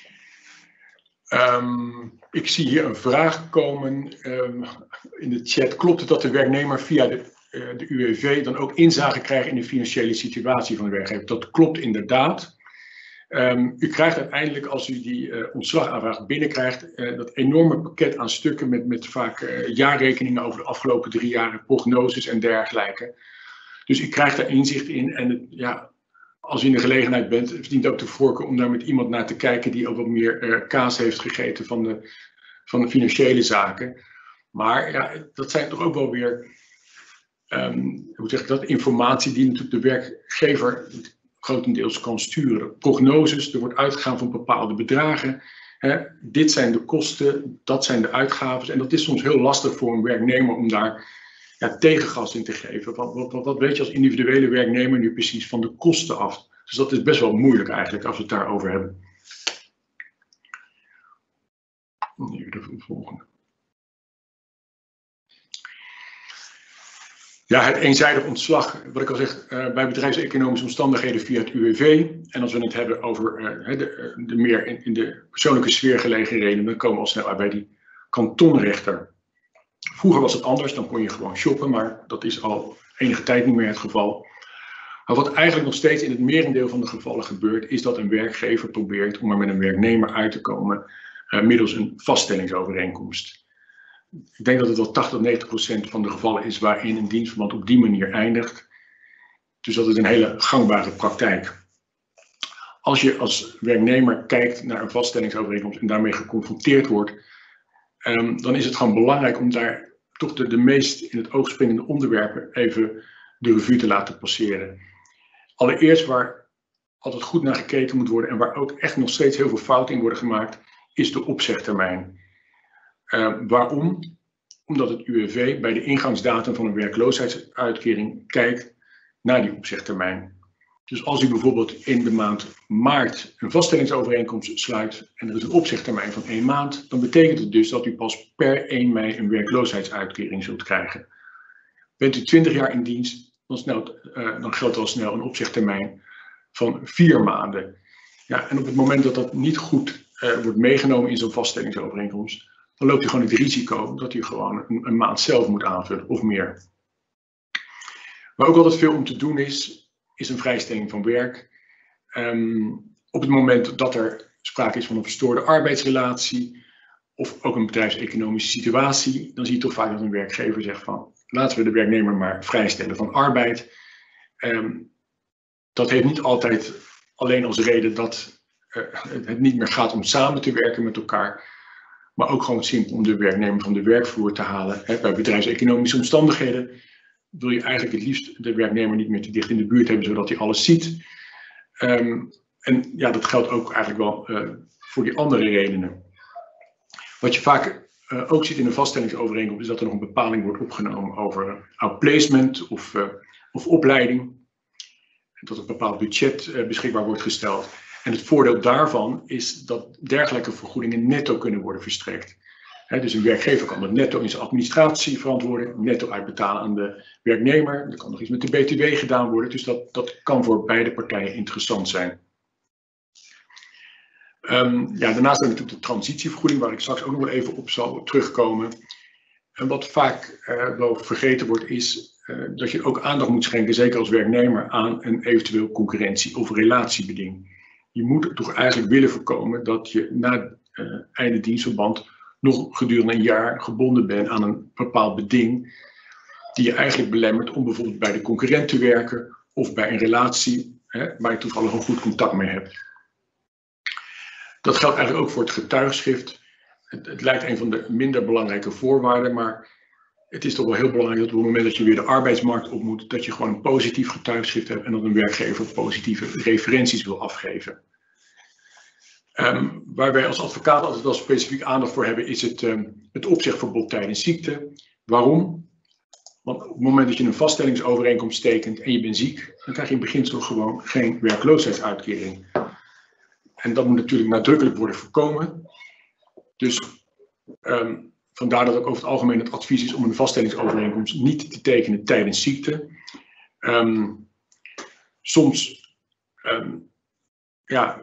Um, ik zie hier een vraag komen um, in de chat. Klopt het dat de werknemer via de, uh, de U W V dan ook inzage krijgt in de financiële situatie van de werkgever? Dat klopt inderdaad. Um, u krijgt uiteindelijk, als u die uh, ontslagaanvraag binnenkrijgt, uh, dat enorme pakket aan stukken met, met vaak uh, jaarrekeningen over de afgelopen drie jaren, prognoses en dergelijke. Dus u krijgt daar inzicht in en het, ja, als u in de gelegenheid bent, verdient ook de voorkeur om daar met iemand naar te kijken die ook wat meer uh, kaas heeft gegeten van de, van de financiële zaken. Maar ja, dat zijn toch ook wel weer, um, hoe zeg ik dat, informatie die natuurlijk de werkgever grotendeels kan sturen. Prognoses, er wordt uitgegaan van bepaalde bedragen. Hè, dit zijn de kosten, dat zijn de uitgaven. En dat is soms heel lastig voor een werknemer om daar ja, tegengas in te geven. Wat, wat, wat weet je als individuele werknemer nu precies van de kosten af? Dus dat is best wel moeilijk eigenlijk als we het daarover hebben. Even de volgende. Ja, het eenzijdig ontslag, wat ik al zeg, uh, bij bedrijfseconomische omstandigheden via het U W V. En als we het hebben over uh, de, de meer in, in de persoonlijke sfeer gelegen redenen, dan komen we al snel uit bij die kantonrechter. Vroeger was het anders, dan kon je gewoon shoppen, maar dat is al enige tijd niet meer het geval. Maar wat eigenlijk nog steeds in het merendeel van de gevallen gebeurt, is dat een werkgever probeert om er met een werknemer uit te komen uh, middels een vaststellingsovereenkomst. Ik denk dat het wel tachtig tot negentig procent van de gevallen is waarin een dienstverband op die manier eindigt. Dus dat is een hele gangbare praktijk. Als je als werknemer kijkt naar een vaststellingsovereenkomst en daarmee geconfronteerd wordt, um, dan is het gewoon belangrijk om daar toch de, de meest in het oog springende onderwerpen even de revue te laten passeren. Allereerst waar altijd goed naar gekeken moet worden en waar ook echt nog steeds heel veel fouten in worden gemaakt, is de opzegtermijn. Uh, waarom? Omdat het U W V bij de ingangsdatum van een werkloosheidsuitkering kijkt naar die opzegtermijn. Dus als u bijvoorbeeld in de maand maart een vaststellingsovereenkomst sluit en er is een opzegtermijn van één maand, dan betekent het dus dat u pas per één mei een werkloosheidsuitkering zult krijgen. Bent u twintig jaar in dienst, dan, snel, uh, dan geldt al snel een opzegtermijn van vier maanden. Ja, en op het moment dat dat niet goed uh, wordt meegenomen in zo'n vaststellingsovereenkomst, dan loopt hij gewoon het risico dat hij gewoon een, een maand zelf moet aanvullen of meer. Waar ook altijd veel om te doen is, is een vrijstelling van werk. Um, op het moment dat er sprake is van een verstoorde arbeidsrelatie of ook een bedrijfseconomische situatie, dan zie je toch vaak dat een werkgever zegt van laten we de werknemer maar vrijstellen van arbeid. Um, dat heeft niet altijd alleen als reden dat uh, het niet meer gaat om samen te werken met elkaar, maar ook gewoon simpel om de werknemer van de werkvloer te halen. Hè, bij bedrijfseconomische omstandigheden wil je eigenlijk het liefst de werknemer niet meer te dicht in de buurt hebben, zodat hij alles ziet. Um, en ja, dat geldt ook eigenlijk wel uh, voor die andere redenen. Wat je vaak uh, ook ziet in een vaststellingsovereenkomst is dat er nog een bepaling wordt opgenomen over outplacement of, uh, of opleiding. En dat een bepaald budget uh, beschikbaar wordt gesteld. En het voordeel daarvan is dat dergelijke vergoedingen netto kunnen worden verstrekt. He, dus een werkgever kan dat netto in zijn administratie verantwoorden, netto uitbetalen aan de werknemer. Er kan nog iets met de B T W gedaan worden, dus dat, dat kan voor beide partijen interessant zijn. Um, ja, daarnaast hebben we natuurlijk de transitievergoeding, waar ik straks ook nog wel even op zal terugkomen. En wat vaak uh, wel vergeten wordt, is uh, dat je ook aandacht moet schenken, zeker als werknemer, aan een eventueel concurrentie- of relatiebeding. Je moet toch eigenlijk willen voorkomen dat je na uh, einde dienstverband nog gedurende een jaar gebonden bent aan een bepaald beding die je eigenlijk belemmert om bijvoorbeeld bij de concurrent te werken of bij een relatie hè, waar je toevallig een goed contact mee hebt. Dat geldt eigenlijk ook voor het getuigschrift. Het, het lijkt een van de minder belangrijke voorwaarden, maar het is toch wel heel belangrijk dat op het moment dat je weer de arbeidsmarkt op moet, dat je gewoon een positief getuigschrift hebt en dat een werkgever positieve referenties wil afgeven. Um, waar wij als advocaat altijd wel specifiek aandacht voor hebben, is het, um, het opzegverbod tijdens ziekte. Waarom? Want op het moment dat je een vaststellingsovereenkomst tekent en je bent ziek, dan krijg je in beginsel gewoon geen werkloosheidsuitkering. En dat moet natuurlijk nadrukkelijk worden voorkomen. Dus um, vandaar dat ook over het algemeen het advies is om een vaststellingsovereenkomst niet te tekenen tijdens ziekte. Um, soms um, ja,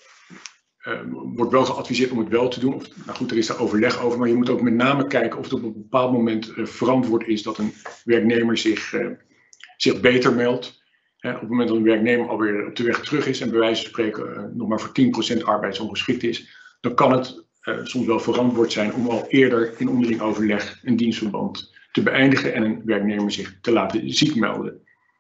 um, wordt wel geadviseerd om het wel te doen. Of, nou goed, er is daar overleg over, maar je moet ook met name kijken of het op een bepaald moment uh, verantwoord is dat een werknemer zich, uh, zich beter meldt. Hè, op het moment dat een werknemer alweer op de weg terug is en bij wijze van spreken uh, nog maar voor tien procent arbeidsongeschikt is, dan kan het uh, soms wel verantwoord zijn om al eerder in onderling overleg een dienstverband te beëindigen en een werknemer zich te laten ziek melden.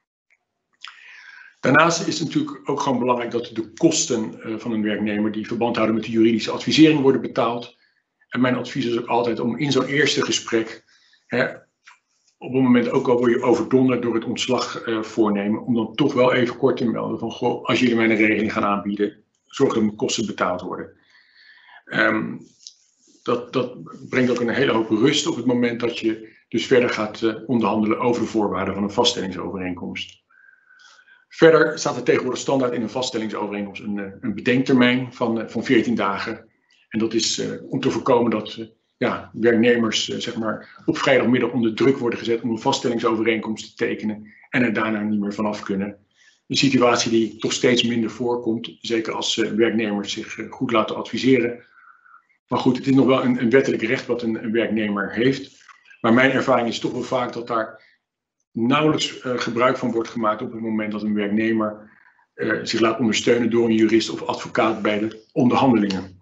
Daarnaast is het natuurlijk ook gewoon belangrijk dat de kosten uh, van een werknemer die verband houden met de juridische advisering worden betaald. En mijn advies is ook altijd om in zo'n eerste gesprek, hè, op het moment ook al word je overdonderd door het ontslag uh, voornemen, om dan toch wel even kort te melden van, goh, als jullie mij een regeling gaan aanbieden, zorg dat mijn kosten betaald worden. Um, dat, dat brengt ook een hele hoop rust op het moment dat je dus verder gaat uh, onderhandelen over de voorwaarden van een vaststellingsovereenkomst. Verder staat er tegenwoordig standaard in een vaststellingsovereenkomst een, een bedenktermijn van, van veertien dagen. En dat is uh, om te voorkomen dat uh, ja, werknemers uh, zeg maar, op vrijdagmiddag onder druk worden gezet om een vaststellingsovereenkomst te tekenen en er daarna niet meer vanaf kunnen. Een situatie die toch steeds minder voorkomt, zeker als uh, werknemers zich uh, goed laten adviseren. Maar goed, het is nog wel een, een wettelijk recht wat een, een werknemer heeft. Maar mijn ervaring is toch wel vaak dat daar nauwelijks uh, gebruik van wordt gemaakt op het moment dat een werknemer uh, zich laat ondersteunen door een jurist of advocaat bij de onderhandelingen.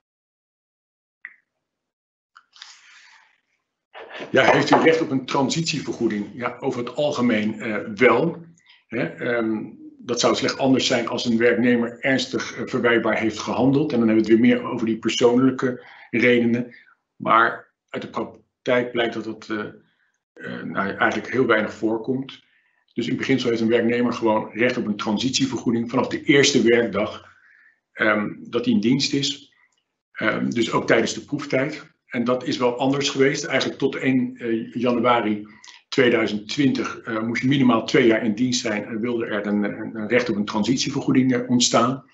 Ja, heeft u recht op een transitievergoeding? Ja, over het algemeen uh, wel. Hè, um, dat zou slecht anders zijn als een werknemer ernstig uh, verwijtbaar heeft gehandeld. En dan hebben we het weer meer over die persoonlijke redenen. Maar uit de praktijk blijkt dat dat uh, uh, nou, eigenlijk heel weinig voorkomt. Dus in beginsel heeft een werknemer gewoon recht op een transitievergoeding vanaf de eerste werkdag um, dat hij in dienst is. Um, dus ook tijdens de proeftijd. En dat is wel anders geweest. Eigenlijk tot één januari tweeduizend twintig uh, moest je minimaal twee jaar in dienst zijn en wilde er een, een, een recht op een transitievergoeding uh, ontstaan.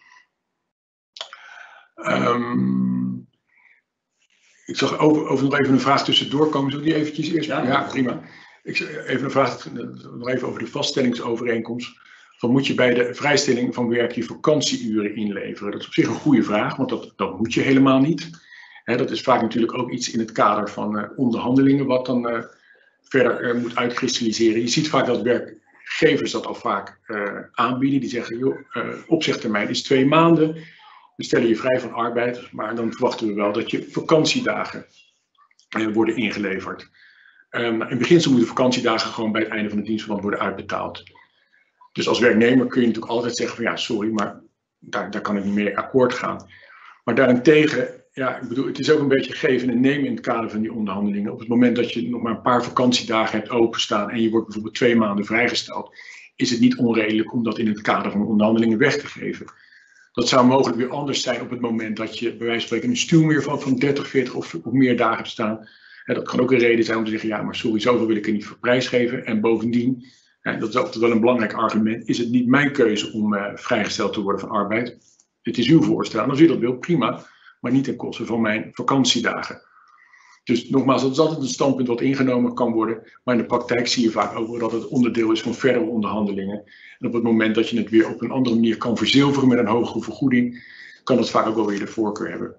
Um, ik zag over, over nog even een vraag tussendoor komen. Zullen we die eventjes eerst? Ja, ja prima. Ik, even een vraag nog even over de vaststellingsovereenkomst. van moet je bij de vrijstelling van werk je vakantieuren inleveren? Dat is op zich een goede vraag, want dat, dat moet je helemaal niet. He, dat is vaak natuurlijk ook iets in het kader van uh, onderhandelingen wat dan uh, verder uh, moet uitkristalliseren. Je ziet vaak dat werkgevers dat al vaak uh, aanbieden. Die zeggen, joh, uh, opzegtermijn is twee maanden. We stellen je vrij van arbeid, maar dan verwachten we wel dat je vakantiedagen uh, worden ingeleverd. Um, in beginsel moeten vakantiedagen gewoon bij het einde van het dienstverband worden uitbetaald. Dus als werknemer kun je natuurlijk altijd zeggen van ja, sorry, maar daar, daar kan ik niet mee akkoord gaan. Maar daarentegen, ja, ik bedoel, het is ook een beetje geven en nemen in het kader van die onderhandelingen. Op het moment dat je nog maar een paar vakantiedagen hebt openstaan en je wordt bijvoorbeeld twee maanden vrijgesteld, is het niet onredelijk om dat in het kader van onderhandelingen weg te geven. Dat zou mogelijk weer anders zijn op het moment dat je bij wijze van spreken een stuwmeer van, van dertig, veertig of, of meer dagen hebt staan. En dat kan ook een reden zijn om te zeggen, ja, maar sorry, zoveel wil ik er niet voor prijsgeven. En bovendien, en dat is altijd wel een belangrijk argument, is het niet mijn keuze om uh, vrijgesteld te worden van arbeid. Het is uw voorstel. En als u dat wilt, prima, maar niet ten koste van mijn vakantiedagen. Dus nogmaals, dat is altijd een standpunt wat ingenomen kan worden. Maar in de praktijk zie je vaak ook dat het onderdeel is van verdere onderhandelingen. En op het moment dat je het weer op een andere manier kan verzilveren met een hogere vergoeding, kan dat vaak ook wel weer de voorkeur hebben.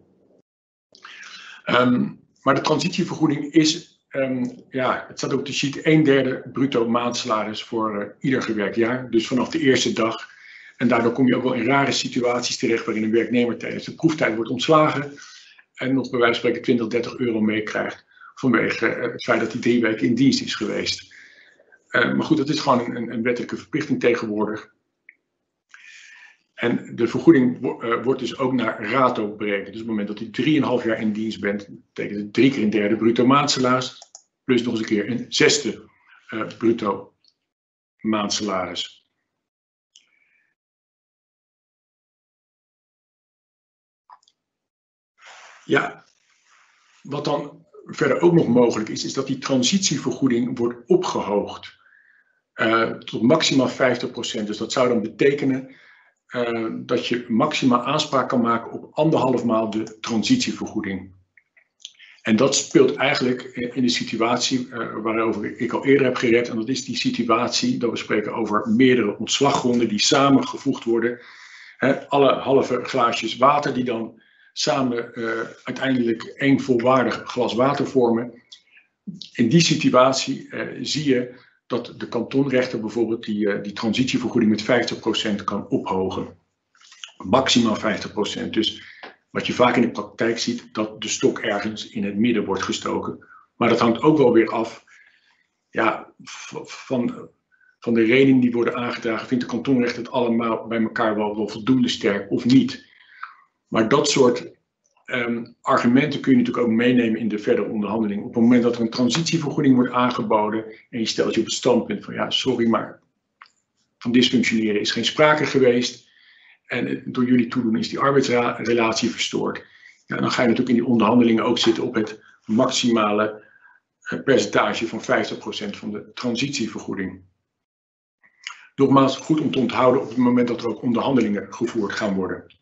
Um, maar de transitievergoeding is, um, ja, het staat op de sheet, een derde bruto maandsalaris voor uh, ieder gewerkt jaar. Dus vanaf de eerste dag. En daardoor kom je ook wel in rare situaties terecht waarin een werknemer tijdens de proeftijd wordt ontslagen. En nog bij wijze van spreken twintig, dertig euro meekrijgt vanwege uh, het feit dat hij drie weken in dienst is geweest. Uh, maar goed, dat is gewoon een, een wettelijke verplichting tegenwoordig. En de vergoeding wo uh, wordt dus ook naar rato berekend. Dus op het moment dat je drieënhalf jaar in dienst bent, betekent het drie keer een derde bruto maandsalaris, plus nog eens een keer een zesde uh, bruto maandsalaris. Ja, wat dan verder ook nog mogelijk is, is dat die transitievergoeding wordt opgehoogd uh, tot maximaal vijftig procent. Dus dat zou dan betekenen uh, dat je maximaal aanspraak kan maken op anderhalf maal de transitievergoeding. En dat speelt eigenlijk in de situatie uh, waarover ik al eerder heb gered. En dat is die situatie dat we spreken over meerdere ontslaggronden die samengevoegd worden. He, alle halve glaasjes water die dan samen uh, uiteindelijk één volwaardig glas water vormen. In die situatie uh, zie je dat de kantonrechter bijvoorbeeld die, uh, die transitievergoeding met vijftig procent kan ophogen. Maximaal vijftig procent. Dus wat je vaak in de praktijk ziet, dat de stok ergens in het midden wordt gestoken. Maar dat hangt ook wel weer af ja, van, van de redenen die worden aangedragen. Vindt de kantonrechter het allemaal bij elkaar wel, wel voldoende sterk of niet? Maar dat soort um, argumenten kun je natuurlijk ook meenemen in de verdere onderhandeling. Op het moment dat er een transitievergoeding wordt aangeboden en je stelt je op het standpunt van ja, sorry, maar van dysfunctioneren is geen sprake geweest. En door jullie toedoen is die arbeidsrelatie verstoord. Ja, dan ga je natuurlijk in die onderhandelingen ook zitten op het maximale uh, percentage van vijftig procent van de transitievergoeding. Nogmaals, goed om te onthouden op het moment dat er ook onderhandelingen gevoerd gaan worden.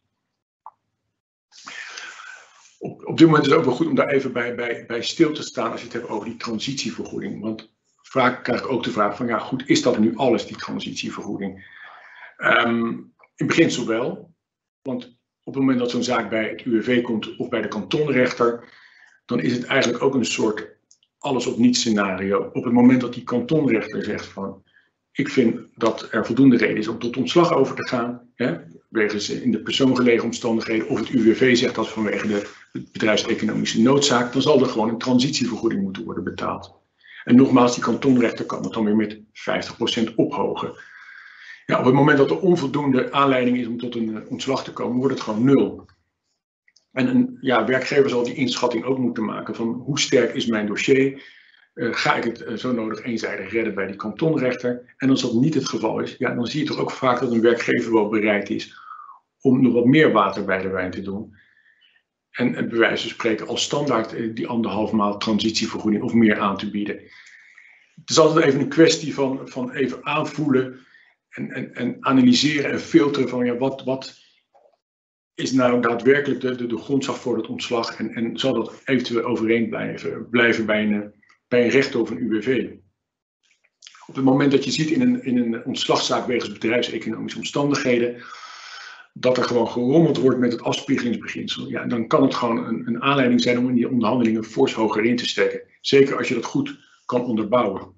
Op, op dit moment is het ook wel goed om daar even bij, bij, bij stil te staan als je het hebt over die transitievergoeding. Want vaak krijg ik ook de vraag van ja goed, is dat nu alles die transitievergoeding? Um, in beginsel wel, want op het moment dat zo'n zaak bij het U W V komt of bij de kantonrechter, dan is het eigenlijk ook een soort alles of niets scenario. Op het moment dat die kantonrechter zegt van ik vind dat er voldoende reden is om tot ontslag over te gaan, hè, wegens in de persoon gelegen omstandigheden, of het U W V zegt dat vanwege de bedrijfseconomische noodzaak, dan zal er gewoon een transitievergoeding moeten worden betaald. En nogmaals, die kantonrechter kan het dan weer met vijftig procent ophogen. Ja, op het moment dat er onvoldoende aanleiding is om tot een ontslag te komen, wordt het gewoon nul. En een ja, werkgever zal die inschatting ook moeten maken van hoe sterk is mijn dossier? Uh, ga ik het uh, zo nodig eenzijdig redden bij die kantonrechter? En als dat niet het geval is, ja, dan zie je toch ook vaak dat een werkgever wel bereid is om nog wat meer water bij de wijn te doen. En, en bij wijze van spreken als standaard uh, die anderhalf maal transitievergoeding of meer aan te bieden. Het is altijd even een kwestie van, van even aanvoelen en, en, en analyseren en filteren van ja, wat, wat is nou daadwerkelijk de, de, de grondslag voor het ontslag en, en zal dat eventueel overeen blijven, blijven bij een bij een rechter of een U W V. op het moment dat je ziet in een, in een ontslagzaak wegens bedrijfseconomische omstandigheden, dat er gewoon gerommeld wordt met het afspiegelingsbeginsel, ja, dan kan het gewoon een, een aanleiding zijn om in die onderhandelingen fors hoger in te steken. Zeker als je dat goed kan onderbouwen.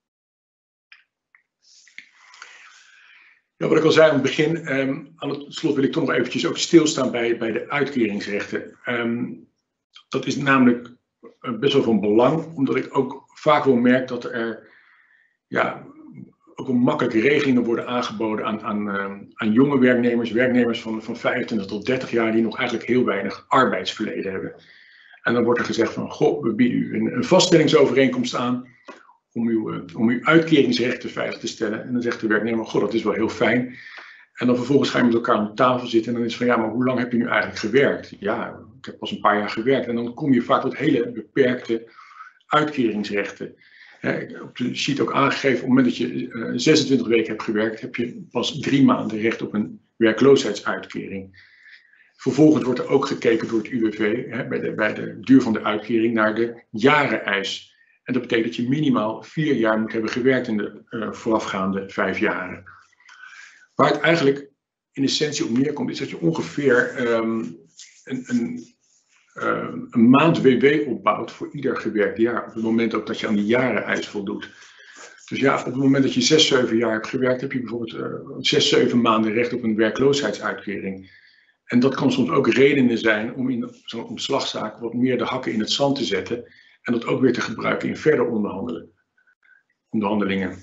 Ja, wat ik al zei aan het begin, um, aan het slot wil ik toch nog eventjes ook stilstaan bij, bij de uitkeringsrechten. Um, dat is namelijk uh, best wel van belang, omdat ik ook vaak wel merk dat er ja, ook wel makkelijke regelingen worden aangeboden aan, aan, uh, aan jonge werknemers, werknemers van, van vijfentwintig tot dertig jaar die nog eigenlijk heel weinig arbeidsverleden hebben. En dan wordt er gezegd van, goh, we bieden u een, een vaststellingsovereenkomst aan om uw, uh, om uw uitkeringsrechten veilig te stellen. En dan zegt de werknemer, goh, dat is wel heel fijn. En dan vervolgens ga je met elkaar aan de tafel zitten en dan is van, ja, maar hoe lang heb je nu eigenlijk gewerkt? Ja, ik heb pas een paar jaar gewerkt. En dan kom je vaak tot hele beperkte uitkeringsrechten. He, op de sheet ook aangegeven, op het moment dat je uh, zesentwintig weken hebt gewerkt, heb je pas drie maanden recht op een werkloosheidsuitkering. Vervolgens wordt er ook gekeken door het U W V, he, bij, de, bij de duur van de uitkering, naar de jareneis. En dat betekent dat je minimaal vier jaar moet hebben gewerkt in de uh, voorafgaande vijf jaren. Waar het eigenlijk in essentie op neerkomt, is dat je ongeveer um, een, een Uh, een maand W W opbouwt voor ieder gewerkt jaar. Op het moment ook dat je aan die jareneis voldoet. Dus ja, op het moment dat je zes, zeven jaar hebt gewerkt, heb je bijvoorbeeld uh, zes, zeven maanden recht op een werkloosheidsuitkering. En dat kan soms ook redenen zijn om in zo'n omslagzaak wat meer de hakken in het zand te zetten. En dat ook weer te gebruiken in verder onderhandelen, onderhandelingen.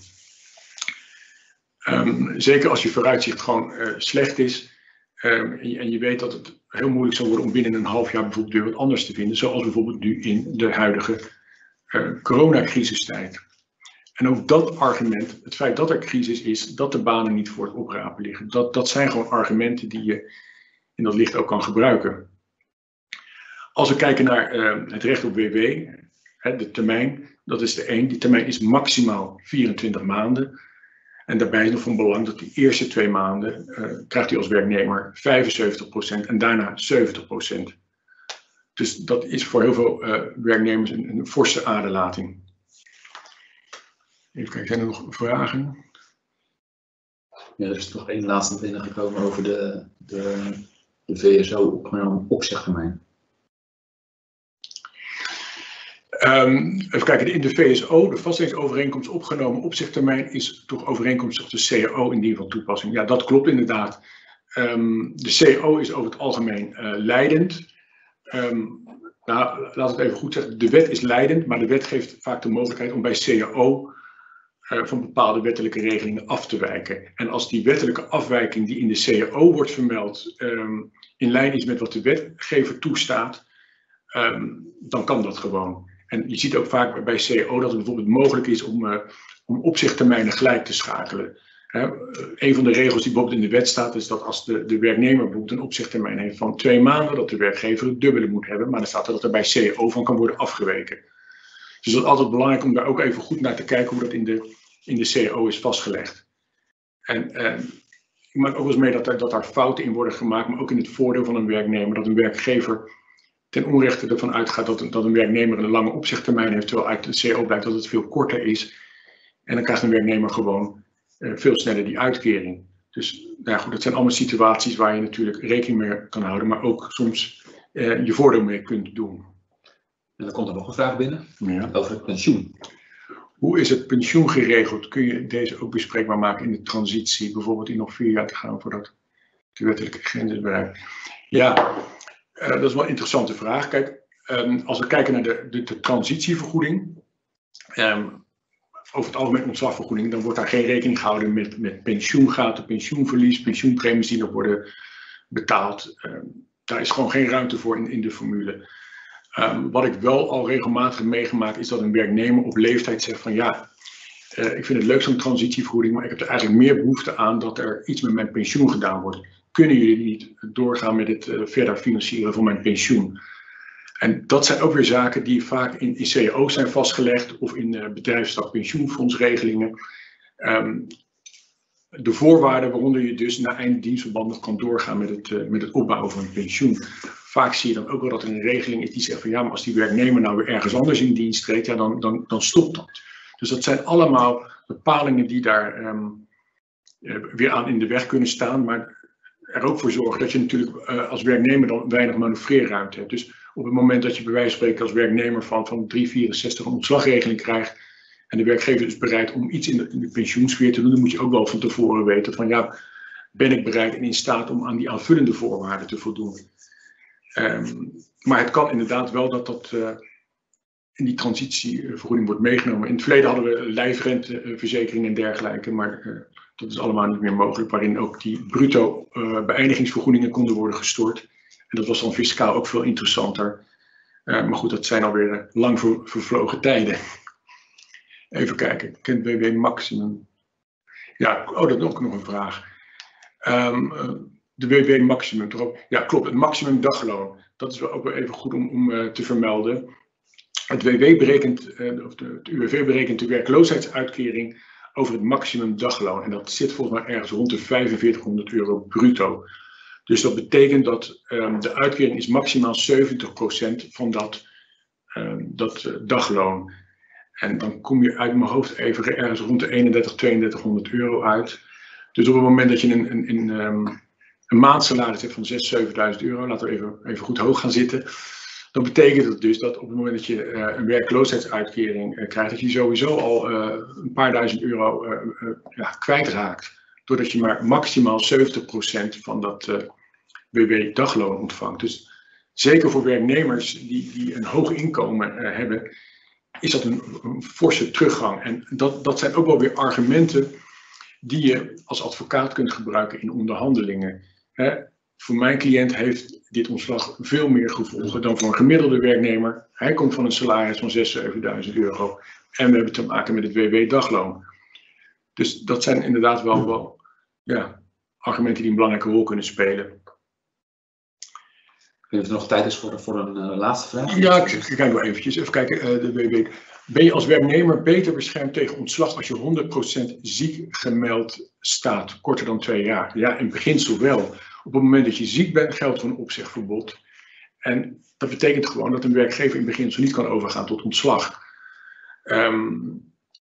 Um, zeker als je vooruitzicht gewoon uh, slecht is. Um, en, je, en je weet dat het heel moeilijk zal worden om binnen een half jaar bijvoorbeeld weer wat anders te vinden. Zoals bijvoorbeeld nu in de huidige uh, coronacrisistijd. En ook dat argument, het feit dat er crisis is, dat de banen niet voor het oprapen liggen. Dat, dat zijn gewoon argumenten die je in dat licht ook kan gebruiken. Als we kijken naar uh, het recht op W W, hè, de termijn, dat is de één. Die termijn is maximaal vierentwintig maanden. En daarbij is nog van belang dat die eerste twee maanden uh, krijgt u als werknemer vijfenzeventig procent en daarna zeventig procent. Dus dat is voor heel veel uh, werknemers een, een forse aderlating. Even kijken, zijn er nog vragen? Ja, er is toch één laatste binnengekomen over de, de, de V S O opzegtermijn. Um, even kijken, in de V S O, de vaststellingsovereenkomst opgenomen opzegtermijn, is toch overeenkomstig de C A O in die van toepassing. Ja, dat klopt inderdaad. Um, de C A O is over het algemeen uh, leidend. Um, nou, laat het even goed zeggen, de wet is leidend, maar de wet geeft vaak de mogelijkheid om bij C A O uh, van bepaalde wettelijke regelingen af te wijken. En als die wettelijke afwijking die in de C A O wordt vermeld um, in lijn is met wat de wetgever toestaat, um, dan kan dat gewoon. En je ziet ook vaak bij C A O dat het bijvoorbeeld mogelijk is om, uh, om opzegtermijnen gelijk te schakelen. He, uh, een van de regels die bijvoorbeeld in de wet staat is dat als de, de werknemer bijvoorbeeld een opzegtermijn heeft van twee maanden, dat de werkgever het dubbele moet hebben. Maar dan staat er dat er bij C A O van kan worden afgeweken. Dus dat is altijd belangrijk om daar ook even goed naar te kijken hoe dat in de, in de C A O is vastgelegd. En uh, ik maak ook wel eens mee dat, er, dat daar fouten in worden gemaakt, maar ook in het voordeel van een werknemer, dat een werkgever ten onrechte ervan uitgaat dat een, dat een werknemer een lange opzegtermijn heeft, terwijl uit de C A O blijkt dat het veel korter is. En dan krijgt een werknemer gewoon uh, veel sneller die uitkering. Dus nou goed, dat zijn allemaal situaties waar je natuurlijk rekening mee kan houden, maar ook soms uh, je voordeel mee kunt doen. En dan komt er nog een vraag binnen, ja, over het pensioen. Hoe is het pensioen geregeld? Kun je deze ook bespreekbaar maken in de transitie, bijvoorbeeld in nog vier jaar te gaan voordat de wettelijke grens is bereikt? Ja. Uh, dat is wel een interessante vraag. Kijk, um, als we kijken naar de, de, de transitievergoeding, um, over het algemeen ontslagvergoeding, dan wordt daar geen rekening gehouden met, met pensioengaten, pensioenverlies, pensioenpremies die nog worden betaald. Um, daar is gewoon geen ruimte voor in, in de formule. Um, wat ik wel al regelmatig heb meegemaakt is dat een werknemer op leeftijd zegt van ja, uh, ik vind het leuk zo'n transitievergoeding, maar ik heb er eigenlijk meer behoefte aan dat er iets met mijn pensioen gedaan wordt. Kunnen jullie niet doorgaan met het uh, verder financieren van mijn pensioen? En dat zijn ook weer zaken die vaak in, in C A O's zijn vastgelegd of in uh, bedrijfstak pensioenfondsregelingen. Um, de voorwaarden waaronder je dus na eind dienstverband nog kan doorgaan met het, uh, met het opbouwen van een pensioen. Vaak zie je dan ook wel dat er een regeling is die zegt van ja, maar als die werknemer nou weer ergens anders in dienst treedt, ja, dan, dan, dan stopt dat. Dus dat zijn allemaal bepalingen die daar um, uh, weer aan in de weg kunnen staan, maar er ook voor zorgen dat je natuurlijk uh, als werknemer dan weinig manoeuvreerruimte hebt. Dus op het moment dat je bij wijze van spreken als werknemer van, van drie komma vierenzestig een ontslagregeling krijgt en de werkgever is bereid om iets in de, in de pensioensfeer te doen, dan moet je ook wel van tevoren weten van ja, ben ik bereid en in staat om aan die aanvullende voorwaarden te voldoen. Um, maar het kan inderdaad wel dat dat uh, in die transitievergoeding wordt meegenomen. In het verleden hadden we lijfrenteverzekering en dergelijke, maar uh, dat is allemaal niet meer mogelijk, waarin ook die bruto uh, beëindigingsvergoedingen konden worden gestort. En dat was dan fiscaal ook veel interessanter. Uh, maar goed, dat zijn alweer uh, lang ver, vervlogen tijden. Even kijken, kent B W maximum? Ja, oh, dat is ook nog een vraag. Um, uh, de B W maximum, toch ook? Ja, klopt, het maximum dagloon. Dat is wel ook wel even goed om, om uh, te vermelden. Het W W berekent, uh, of de, het U W V berekent de werkloosheidsuitkering over het maximum dagloon. En dat zit volgens mij ergens rond de vijfenveertighonderd euro bruto. Dus dat betekent dat um, de uitkering is maximaal zeventig procent van dat, um, dat uh, dagloon. En dan kom je uit mijn hoofd even ergens rond de eenendertig, tweeëndertighonderd euro uit. Dus op het moment dat je een, een, een, um, een maandsalaris hebt van zesduizend, zevenduizend euro, laten we even, even goed hoog gaan zitten. Dan betekent dat dus dat op het moment dat je uh, een werkloosheidsuitkering uh, krijgt, dat je sowieso al uh, een paar duizend euro uh, uh, ja, kwijtraakt. Doordat je maar maximaal zeventig procent van dat uh, B W-dagloon ontvangt. Dus zeker voor werknemers die, die een hoog inkomen uh, hebben, is dat een, een forse teruggang. En dat, dat zijn ook wel weer argumenten die je als advocaat kunt gebruiken in onderhandelingen. Hè? Voor mijn cliënt heeft dit ontslag veel meer gevolgen dan voor een gemiddelde werknemer. Hij komt van een salaris van zesduizend, zevenduizend euro en we hebben te maken met het W W-dagloon. Dus dat zijn inderdaad wel, wel ja, argumenten die een belangrijke rol kunnen spelen. Ik weet of er nog tijd is voor, voor een uh, laatste vraag. Ja, ik, ik kijk wel eventjes. Even kijken, uh, de W W. Ben je als werknemer beter beschermd tegen ontslag als je honderd procent ziek gemeld staat, korter dan twee jaar? Ja, in beginsel wel. Op het moment dat je ziek bent, geldt er een opzegverbod. En dat betekent gewoon dat een werkgever in beginsel niet kan overgaan tot ontslag. Um,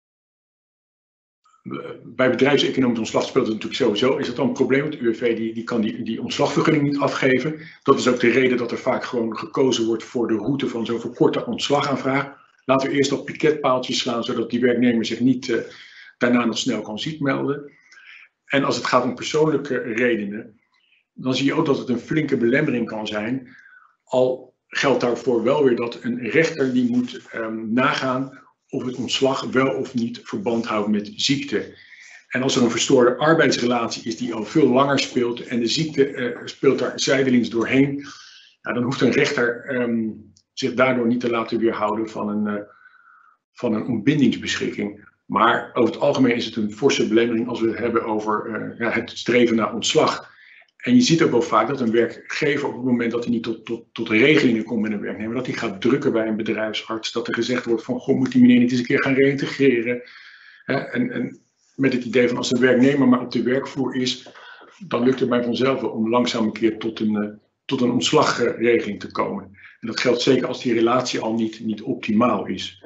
bij bedrijfseconomisch ontslag speelt het natuurlijk sowieso. Is dat dan een probleem? Het U W V die, die kan die, die ontslagvergunning niet afgeven. Dat is ook de reden dat er vaak gewoon gekozen wordt voor de route van zo'n verkorte ontslagaanvraag. Laten we eerst dat piketpaaltje slaan, zodat die werknemer zich niet uh, daarna nog snel kan ziek melden. En als het gaat om persoonlijke redenen, dan zie je ook dat het een flinke belemmering kan zijn. Al geldt daarvoor wel weer dat een rechter die moet um, nagaan of het ontslag wel of niet verband houdt met ziekte. En als er een verstoorde arbeidsrelatie is die al veel langer speelt en de ziekte uh, speelt daar zijdelings doorheen, ja, dan hoeft een rechter um, zich daardoor niet te laten weerhouden van een, uh, van een ontbindingsbeschikking. Maar over het algemeen is het een forse belemmering als we het hebben over uh, ja, het streven naar ontslag. En je ziet ook wel vaak dat een werkgever op het moment dat hij niet tot, tot, tot regelingen komt met een werknemer, dat hij gaat drukken bij een bedrijfsarts, dat er gezegd wordt van, goh, moet die meneer niet eens een keer gaan reïntegreren. Hè? En, en met het idee van als de werknemer maar op de werkvloer is, dan lukt het mij vanzelf wel om langzaam een keer tot een, uh, tot een ontslagregeling te komen. En dat geldt zeker als die relatie al niet, niet optimaal is.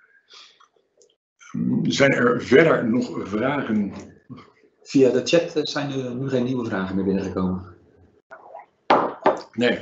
Zijn er verder nog vragen? Via de chat zijn er nu geen nieuwe vragen meer binnengekomen. Nee.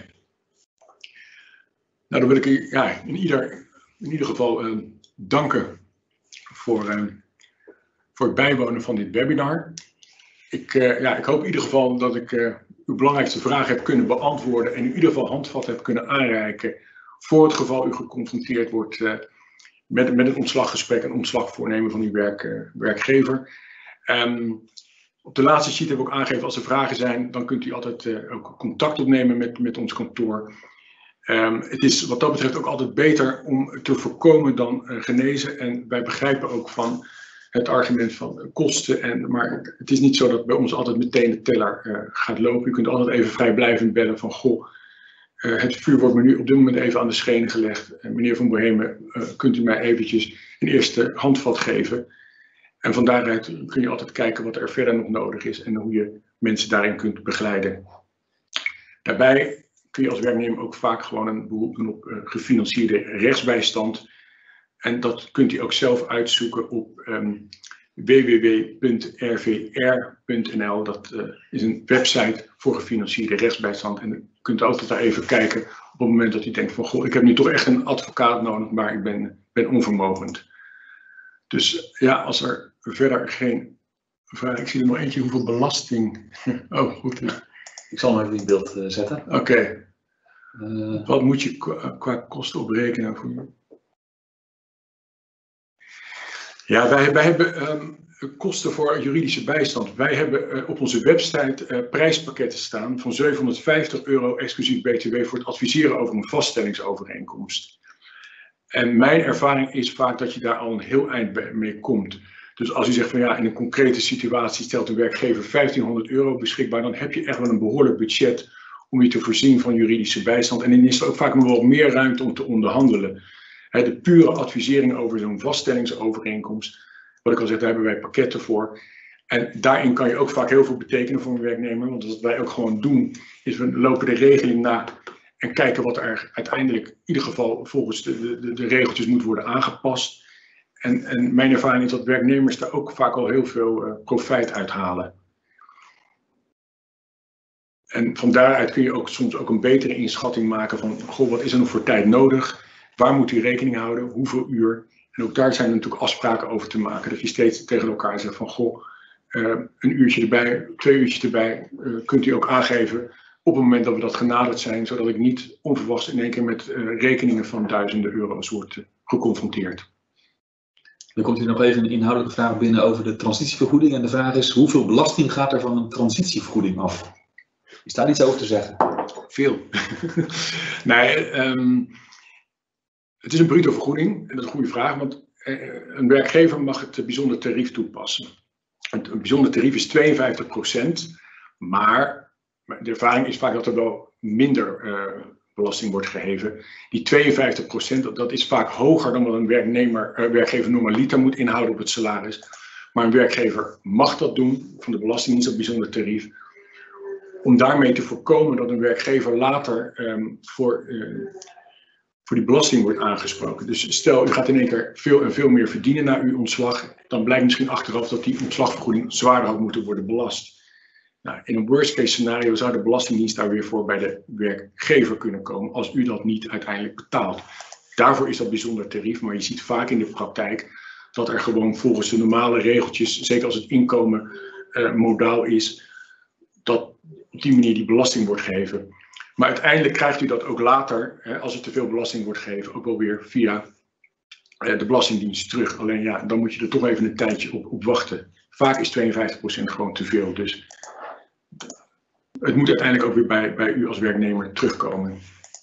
Nou, dan wil ik u ja, in, ieder, in ieder geval uh, danken voor, uh, voor het bijwonen van dit webinar. Ik, uh, ja, ik hoop in ieder geval dat ik uh, uw belangrijkste vragen heb kunnen beantwoorden en u in ieder geval handvat heb kunnen aanreiken voor het geval u geconfronteerd wordt uh, met, met een ontslaggesprek en ontslag voornemen van uw werk, uh, werkgever. Um, Op de laatste sheet heb ik ook aangegeven, als er vragen zijn, dan kunt u altijd uh, ook contact opnemen met, met ons kantoor. Um, het is wat dat betreft ook altijd beter om te voorkomen dan uh, genezen. En wij begrijpen ook van het argument van kosten. En, maar het is niet zo dat bij ons altijd meteen de teller uh, gaat lopen. U kunt altijd even vrijblijvend bellen van, goh, uh, het vuur wordt me nu op dit moment even aan de schenen gelegd. Uh, meneer Van Bohemen, uh, kunt u mij eventjes een eerste handvat geven? En van daaruit kun je altijd kijken wat er verder nog nodig is en hoe je mensen daarin kunt begeleiden. Daarbij kun je als werknemer ook vaak gewoon een beroep doen op uh, gefinancierde rechtsbijstand. En dat kunt u ook zelf uitzoeken op um, w w w w punt r v r punt n l. Dat uh, is een website voor gefinancierde rechtsbijstand. En u kunt altijd daar even kijken op het moment dat u denkt van, goh, ik heb nu toch echt een advocaat nodig, maar ik ben, ben onvermogend. Dus ja, als er verder geen vraag, ik zie er nog eentje, hoeveel belasting. Oh, goed. Ik zal hem even in beeld uh, zetten. Oké. Okay. Uh, Wat moet je qua, qua kosten oprekenen voor je? Ja, wij, wij hebben um, kosten voor juridische bijstand. Wij hebben uh, op onze website uh, prijspakketten staan van zevenhonderdvijftig euro exclusief B T W voor het adviseren over een vaststellingsovereenkomst. En mijn ervaring is vaak dat je daar al een heel eind mee komt. Dus als u zegt van ja, in een concrete situatie stelt een werkgever vijftienhonderd euro beschikbaar, dan heb je echt wel een behoorlijk budget om je te voorzien van juridische bijstand. En dan is er ook vaak nog wel meer ruimte om te onderhandelen. He, de pure advisering over zo'n vaststellingsovereenkomst, wat ik al zeg, daar hebben wij pakketten voor. En daarin kan je ook vaak heel veel betekenen voor een werknemer. Want wat wij ook gewoon doen, is we lopen de regeling na en kijken wat er uiteindelijk in ieder geval volgens de, de, de regeltjes moet worden aangepast. En, en mijn ervaring is dat werknemers daar ook vaak al heel veel uh, profijt uit halen. En van daaruit kun je ook soms ook een betere inschatting maken van, goh, wat is er nog voor tijd nodig? Waar moet u rekening houden? Hoeveel uur? En ook daar zijn er natuurlijk afspraken over te maken. Dat je steeds tegen elkaar zegt van, goh, uh, een uurtje erbij, twee uurtjes erbij, uh, kunt u ook aangeven op het moment dat we dat genaderd zijn, zodat ik niet onverwachts in één keer met uh, rekeningen van duizenden euro's word uh, geconfronteerd. Dan komt hier nog even een inhoudelijke vraag binnen over de transitievergoeding. En de vraag is, hoeveel belasting gaat er van een transitievergoeding af? Is daar iets over te zeggen? Veel. nee, um, het is een bruto vergoeding. En dat is een goede vraag, want uh, een werkgever mag het bijzonder tarief toepassen. Het bijzonder tarief is tweeënvijftig procent, maar de ervaring is vaak dat er wel minder uh, belasting wordt geheven. Die tweeënvijftig procent, dat, dat is vaak hoger dan wat een werknemer, uh, werkgever normaliter moet inhouden op het salaris. Maar een werkgever mag dat doen, van de Belastingdienst op bijzonder tarief, om daarmee te voorkomen dat een werkgever later um, voor, uh, voor die belasting wordt aangesproken. Dus stel, u gaat in één keer veel en veel meer verdienen na uw ontslag, dan blijkt misschien achteraf dat die ontslagvergoeding zwaarder had moeten worden belast. Nou, in een worst case scenario zou de Belastingdienst daar weer voor bij de werkgever kunnen komen als u dat niet uiteindelijk betaalt. Daarvoor is dat bijzonder tarief, maar je ziet vaak in de praktijk dat er gewoon volgens de normale regeltjes, zeker als het inkomen uh, modaal is, dat op die manier die belasting wordt geheven. Maar uiteindelijk krijgt u dat ook later, hè, als er te veel belasting wordt gegeven, ook wel weer via uh, de Belastingdienst terug. Alleen ja, dan moet je er toch even een tijdje op, op wachten. Vaak is tweeënvijftig procent gewoon te veel, dus het moet uiteindelijk ook weer bij, bij u als werknemer terugkomen.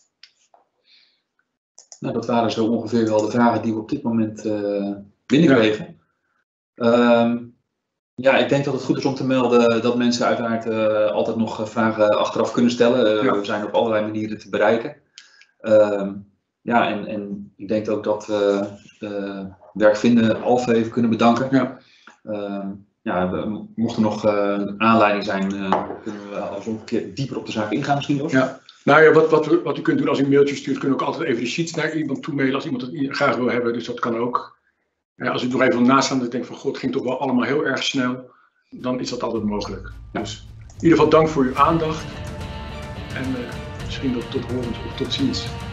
Nou, dat waren zo ongeveer wel de vragen die we op dit moment uh, binnenkregen. Ja. Um, ja, ik denk dat het goed is om te melden dat mensen uiteraard uh, altijd nog vragen achteraf kunnen stellen. Uh, ja. We zijn op allerlei manieren te bereiken. Um, ja, en, en ik denk ook dat we uh, Werkvinden Alphen even kunnen bedanken. Ja. Um, Ja, we, mocht er nog uh, een aanleiding zijn, uh, kunnen we als een keer dieper op de zaak ingaan misschien, Jos? Ja, nou ja, wat, wat, wat u kunt doen als u een mailtje stuurt, kunnen we ook altijd even de sheets naar iemand toe mailen als iemand het graag wil hebben, dus dat kan ook. Ja, als u nog even wil nastaan en denkt van god, het ging toch wel allemaal heel erg snel, dan is dat altijd mogelijk. Dus in ieder geval dank voor uw aandacht en uh, misschien tot, tot horens of tot ziens.